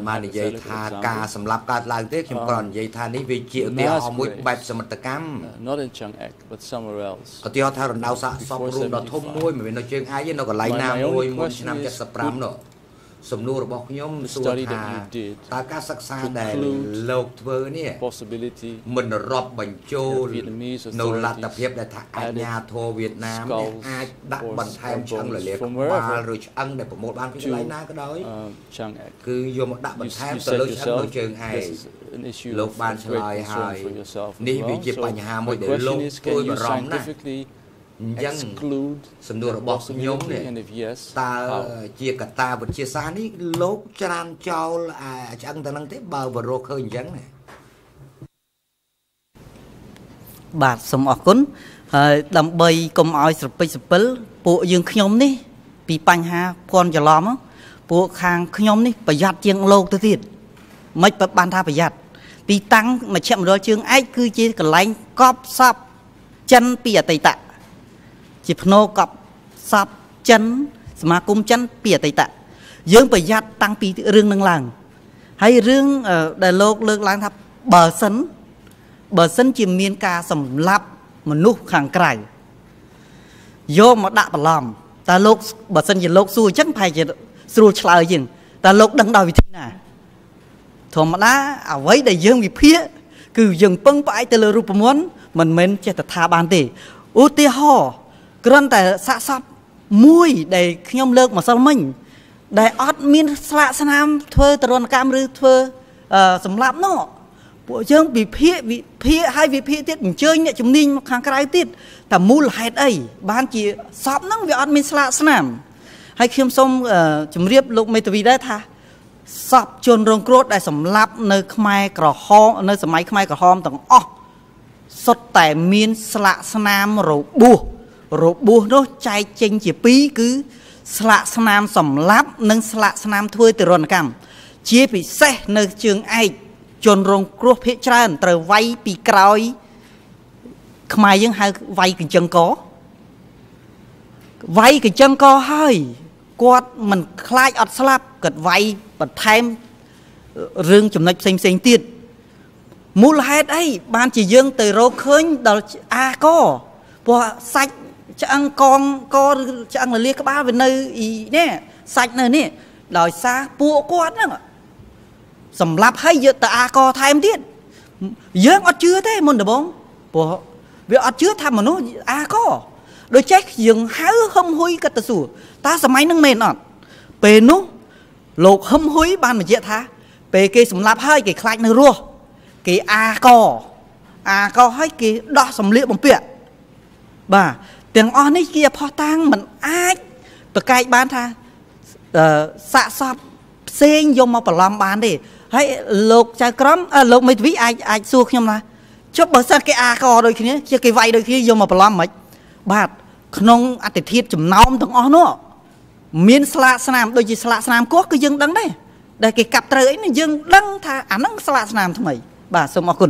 uh, not in Chiang Ek, but somewhere else. Before seventy-five. My only question is, could សំណួររបស់ខ្ញុំសួរថាតើការសិក្សាដែលលោកធ្វើនេះមិនរាប់បញ្ចូលនៅលទ្ធភាពដែលថាអាជ្ញាធរវៀតណាមអាចដាក់បន្ថែមឆ្អឹងលលាក្បាលឬឆ្អឹងដែលប្រមូលបានពីកន្លែងណាក៏ដោយគឺយកមកដាក់បន្ថែមទៅលើឆ្អឹងនៅជើងឯកលោកបានឆ្លើយហើយនេះវាជាបញ្ហាមួយដែលលោកគួរបារម្ភណាស់ យ៉ាងសំណួររបស់ខ្ញុំនេះតើជាកត្តាវិទ្យាសាស្ត្រនេះលោកច្រានចោលឆ្អឹងទៅនឹងទេបើបរោឃើញអញ្ចឹងណាបាទសូមអរគុណហើយដើម្បីកុំឲ្យស្រពេចស្រពិលពួកយើងខ្ញុំនេះពីបញ្ហាភ័ន្តច្រឡំពួកខាងខ្ញុំនេះប្រយ័ត្នជាងលោកទៅទៀតមិនបានថាប្រយ័ត្នទីតាំងមជ្ឈមណ្ឌលជើងឯកគឺជាកន្លែងកប់សពចិនពីអតីតជាភ្នោកប់សពចិនសមាគមចិនពីអតីតយើងប្រយ័ត្នតាំងពីរឿងនឹងឡើងហើយរឿងដែលលោកលើកឡើងថាបើសិនបើសិនជាមានការសម្លាប់មនុស្សខាងក្រៅយកមកដាក់បន្លំតើលោកបើសិនជាលោកសួរអញ្ចឹងប្រហែលជាស្រួលឆ្លើយជាងតើលោកដឹងដោយវិធីណាធម្មតាអ្វីដែលយើងវិភាគគឺយើងពឹងផ្អែកទៅលើរូបមន្តមិនមែនចេះតែថាបានទេឧទាហរណ៍គ្រាន់តែសាកសពមួយដែលខ្ញុំលើកម្សិលមិញដែលអត់មានស្លាកស្នាមធ្វើទរណកម្មឬធ្វើសម្លាប់នោះពួកយើងវិភាគវិភាគឲ្យវិភាគទៀតអញ្ជើញអ្នកជំនាញមកខាងក្រៅទៀតតែមូលហេតុអីបានជាសពហ្នឹងវាអត់មានស្លាកស្នាមហើយខ្ញុំសូមជម្រាបលោកមេធាវីដែរថាសពជនរងគ្រោះដែលសម្លាប់នៅខ្មែរក្រហមនៅសម័យខ្មែរក្រហមទាំងអស់សុទ្ធតែមានស្លាកស្នាមរបួសរបួសនោះចែកចេញជាពីរគឺស្លាកស្នាមសម្លាប់និងស្លាកស្នាមធ្វើទរណកម្មជាពិសេសនៅជើងឯកជនរងគ្រោះភាគច្រើនត្រូវវាយពីក្រោយខ្មែរយើងហៅវាយកញ្ចឹងកវាយកញ្ចឹងកហើយគាត់មិនខ្លាចអត់ស្លាប់គាត់វាយបន្ថែមរឿងចំណុចផ្សេងផ្សេងទៀតមូលហេតុអីបានជាយើងទៅរកឃើញដល់អាកព្រោះសាច់ឆ្អឹងកងកឬឆ្អឹងលលាក្បាលវានៅនេះសាច់នៅនេះដោយសារពួកគាត់ហ្នឹងសម្រាប់ឲ្យយកទៅអាកថែមទៀតយើងអត់ជឿទេមុនដំបូងព្រោះវាអត់ជឿថាមនុស្សអាកដូចចេះយើងហៅហឹមហ៊ុយគាត់ទៅសួរតើសម័យហ្នឹងមែនអត់ពេលនោះលោកហឹមហ៊ុយបានបញ្ជាក់ថាពេលគេសម្លាប់ហើយគេខ្លាចនៅរស់គេអាកអាកហើយគេដោះសម្លៀកបំពាក់បាទទាំងអស់នេះជាផុសតាំងមិនអាចប្រកែកបានថាសាកសពផ្សេងយកមកបន្លំបានទេហើយលោកចៅក្រមលោកមេធាវីអាចអាចសួរខ្ញុំថាចុះបើសិនគេអាកដូចគ្នាជាគេវាយដូចគ្នាយកមកបន្លំមិនបាទក្នុងអតិធិធចំណោមទាំងអស់នោះមានស្លាកស្នាមដូចជាស្លាកស្នាមគោះគឺយើងដឹងដែរដែលគេកាប់ត្រូវអីយើងដឹងថាអាហ្នឹងស្លាកស្នាមថ្មីបាទសូមអรគុណ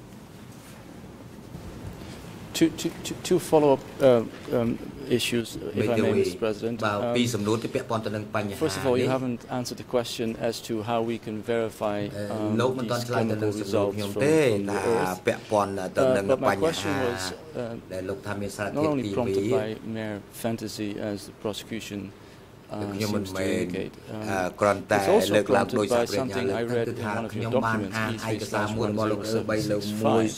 Two, two, two, two follow-up uh, um, issues, if I may, Mister President. Um, first of all, you haven't answered the question as to how we can verify um, these clinical results from, from the earth. Uh, but my question was uh, not only prompted by mere fantasy as the prosecution Uh, seems to indicate. Um, it's also prompted by something I read in one of your documents, E three slash one zero seven six five.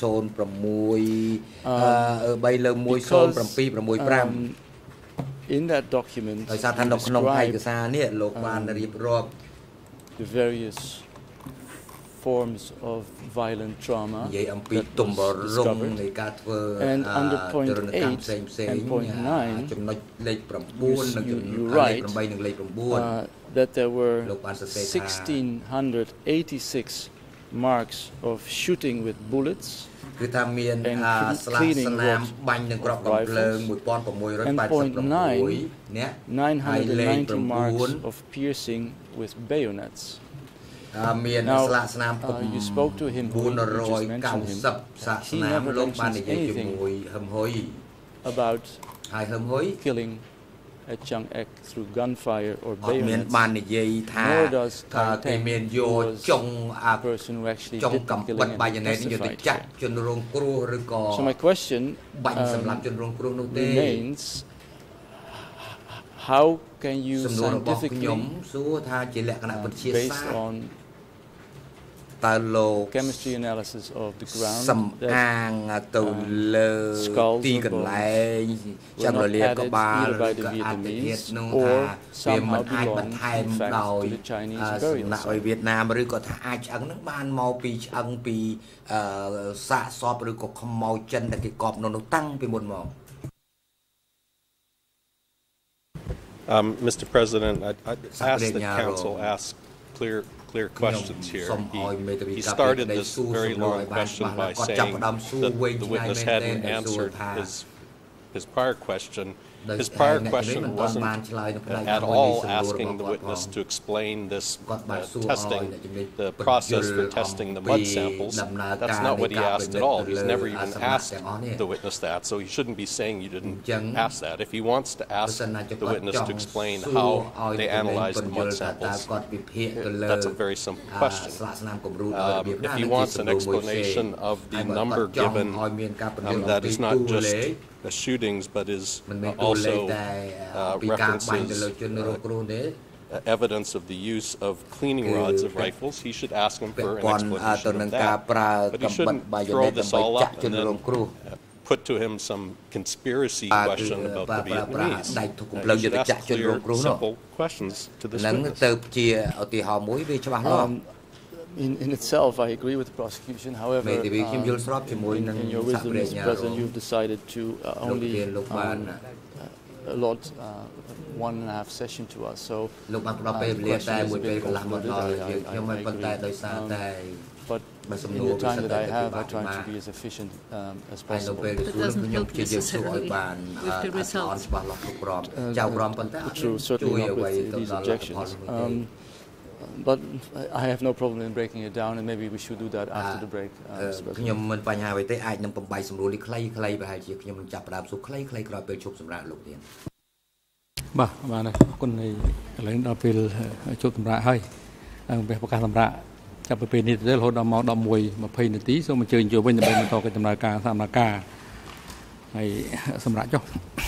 Um, because um, in that document, you describe um, the various forms of violent trauma that was discovered. And under point eight and point nine, you, you, you write uh, that there were one thousand six hundred eighty-six marks of shooting with bullets and cleaning of rifles. And point nine, nine hundred ninety marks of piercing with bayonets. Now, uh, you spoke to him, you just mentioned him. He never mentions anything about killing at Chiang Ek through gunfire or bayonets. Nor does Thai Teng, who was the person who actually did the killing and testified here. So my question um, remains, how can you scientifically, uh, based on chemistry analysis of the ground, that uh, skulls or bones were not added either by the Vietnamese or somehow belong, in fact, to the Chinese burial site? Um, Mister President, I, I ask that Council ask clear, clear questions here. He, he started this very long question by saying that the witness hadn't answered his, his prior question, his prior question wasn't at all asking the witness to explain this uh, testing, the process for testing the mud samples. That's not what he asked at all. He's never even asked the witness that, so he shouldn't be saying you didn't ask that. If he wants to ask the witness to explain how they analyzed the mud samples, that's a very simple question. Um, if he wants an explanation of the number given, um, that is not just the shootings, but is also uh, references uh, evidence of the use of cleaning rods of rifles, he should ask him for an explanation of that. But he shouldn't throw this all up and then uh, put to him some conspiracy question about the Vietnamese. Uh, he should ask clear, simple questions to this witness. Um, In, in itself, I agree with the prosecution. However, um, in, in your wisdom, Mister President, you've decided to uh, only um, allot uh, one and a half session to us. So uh, the question is a bit convoluted. I, I, I, I agree. Um, but in the time that I have, I try to be as efficient um, as possible. That doesn't help necessarily with the results. Uh, true, certainly not with these objections. Um, But I have no problem in breaking it down, and maybe we should do that after the break. ខ្ញុំមិនបញ្ហាអ្វីទេអាចនឹងបំបីសម្រួលនេះខ្លីៗប្រហែលជាខ្ញុំនឹងចាប់ផ្ដើមសួរខ្លីៗក្រោយពេលជប់សម្រាប់លោកទៀតបាទបាទអរគុណហើយឥឡូវដល់ពេលជប់សម្រាប់ហើយអង្គប្រកាសសម្រាប់ចាប់ពីពេលនេះទៅរហូតដល់ម៉ោងដប់មួយម្ភៃនាទីសូមអញ្ជើញចូលវិញដើម្បីបន្តកិច្ចដំណើរការសកម្មភាពហើយសម្រាប់ចុះ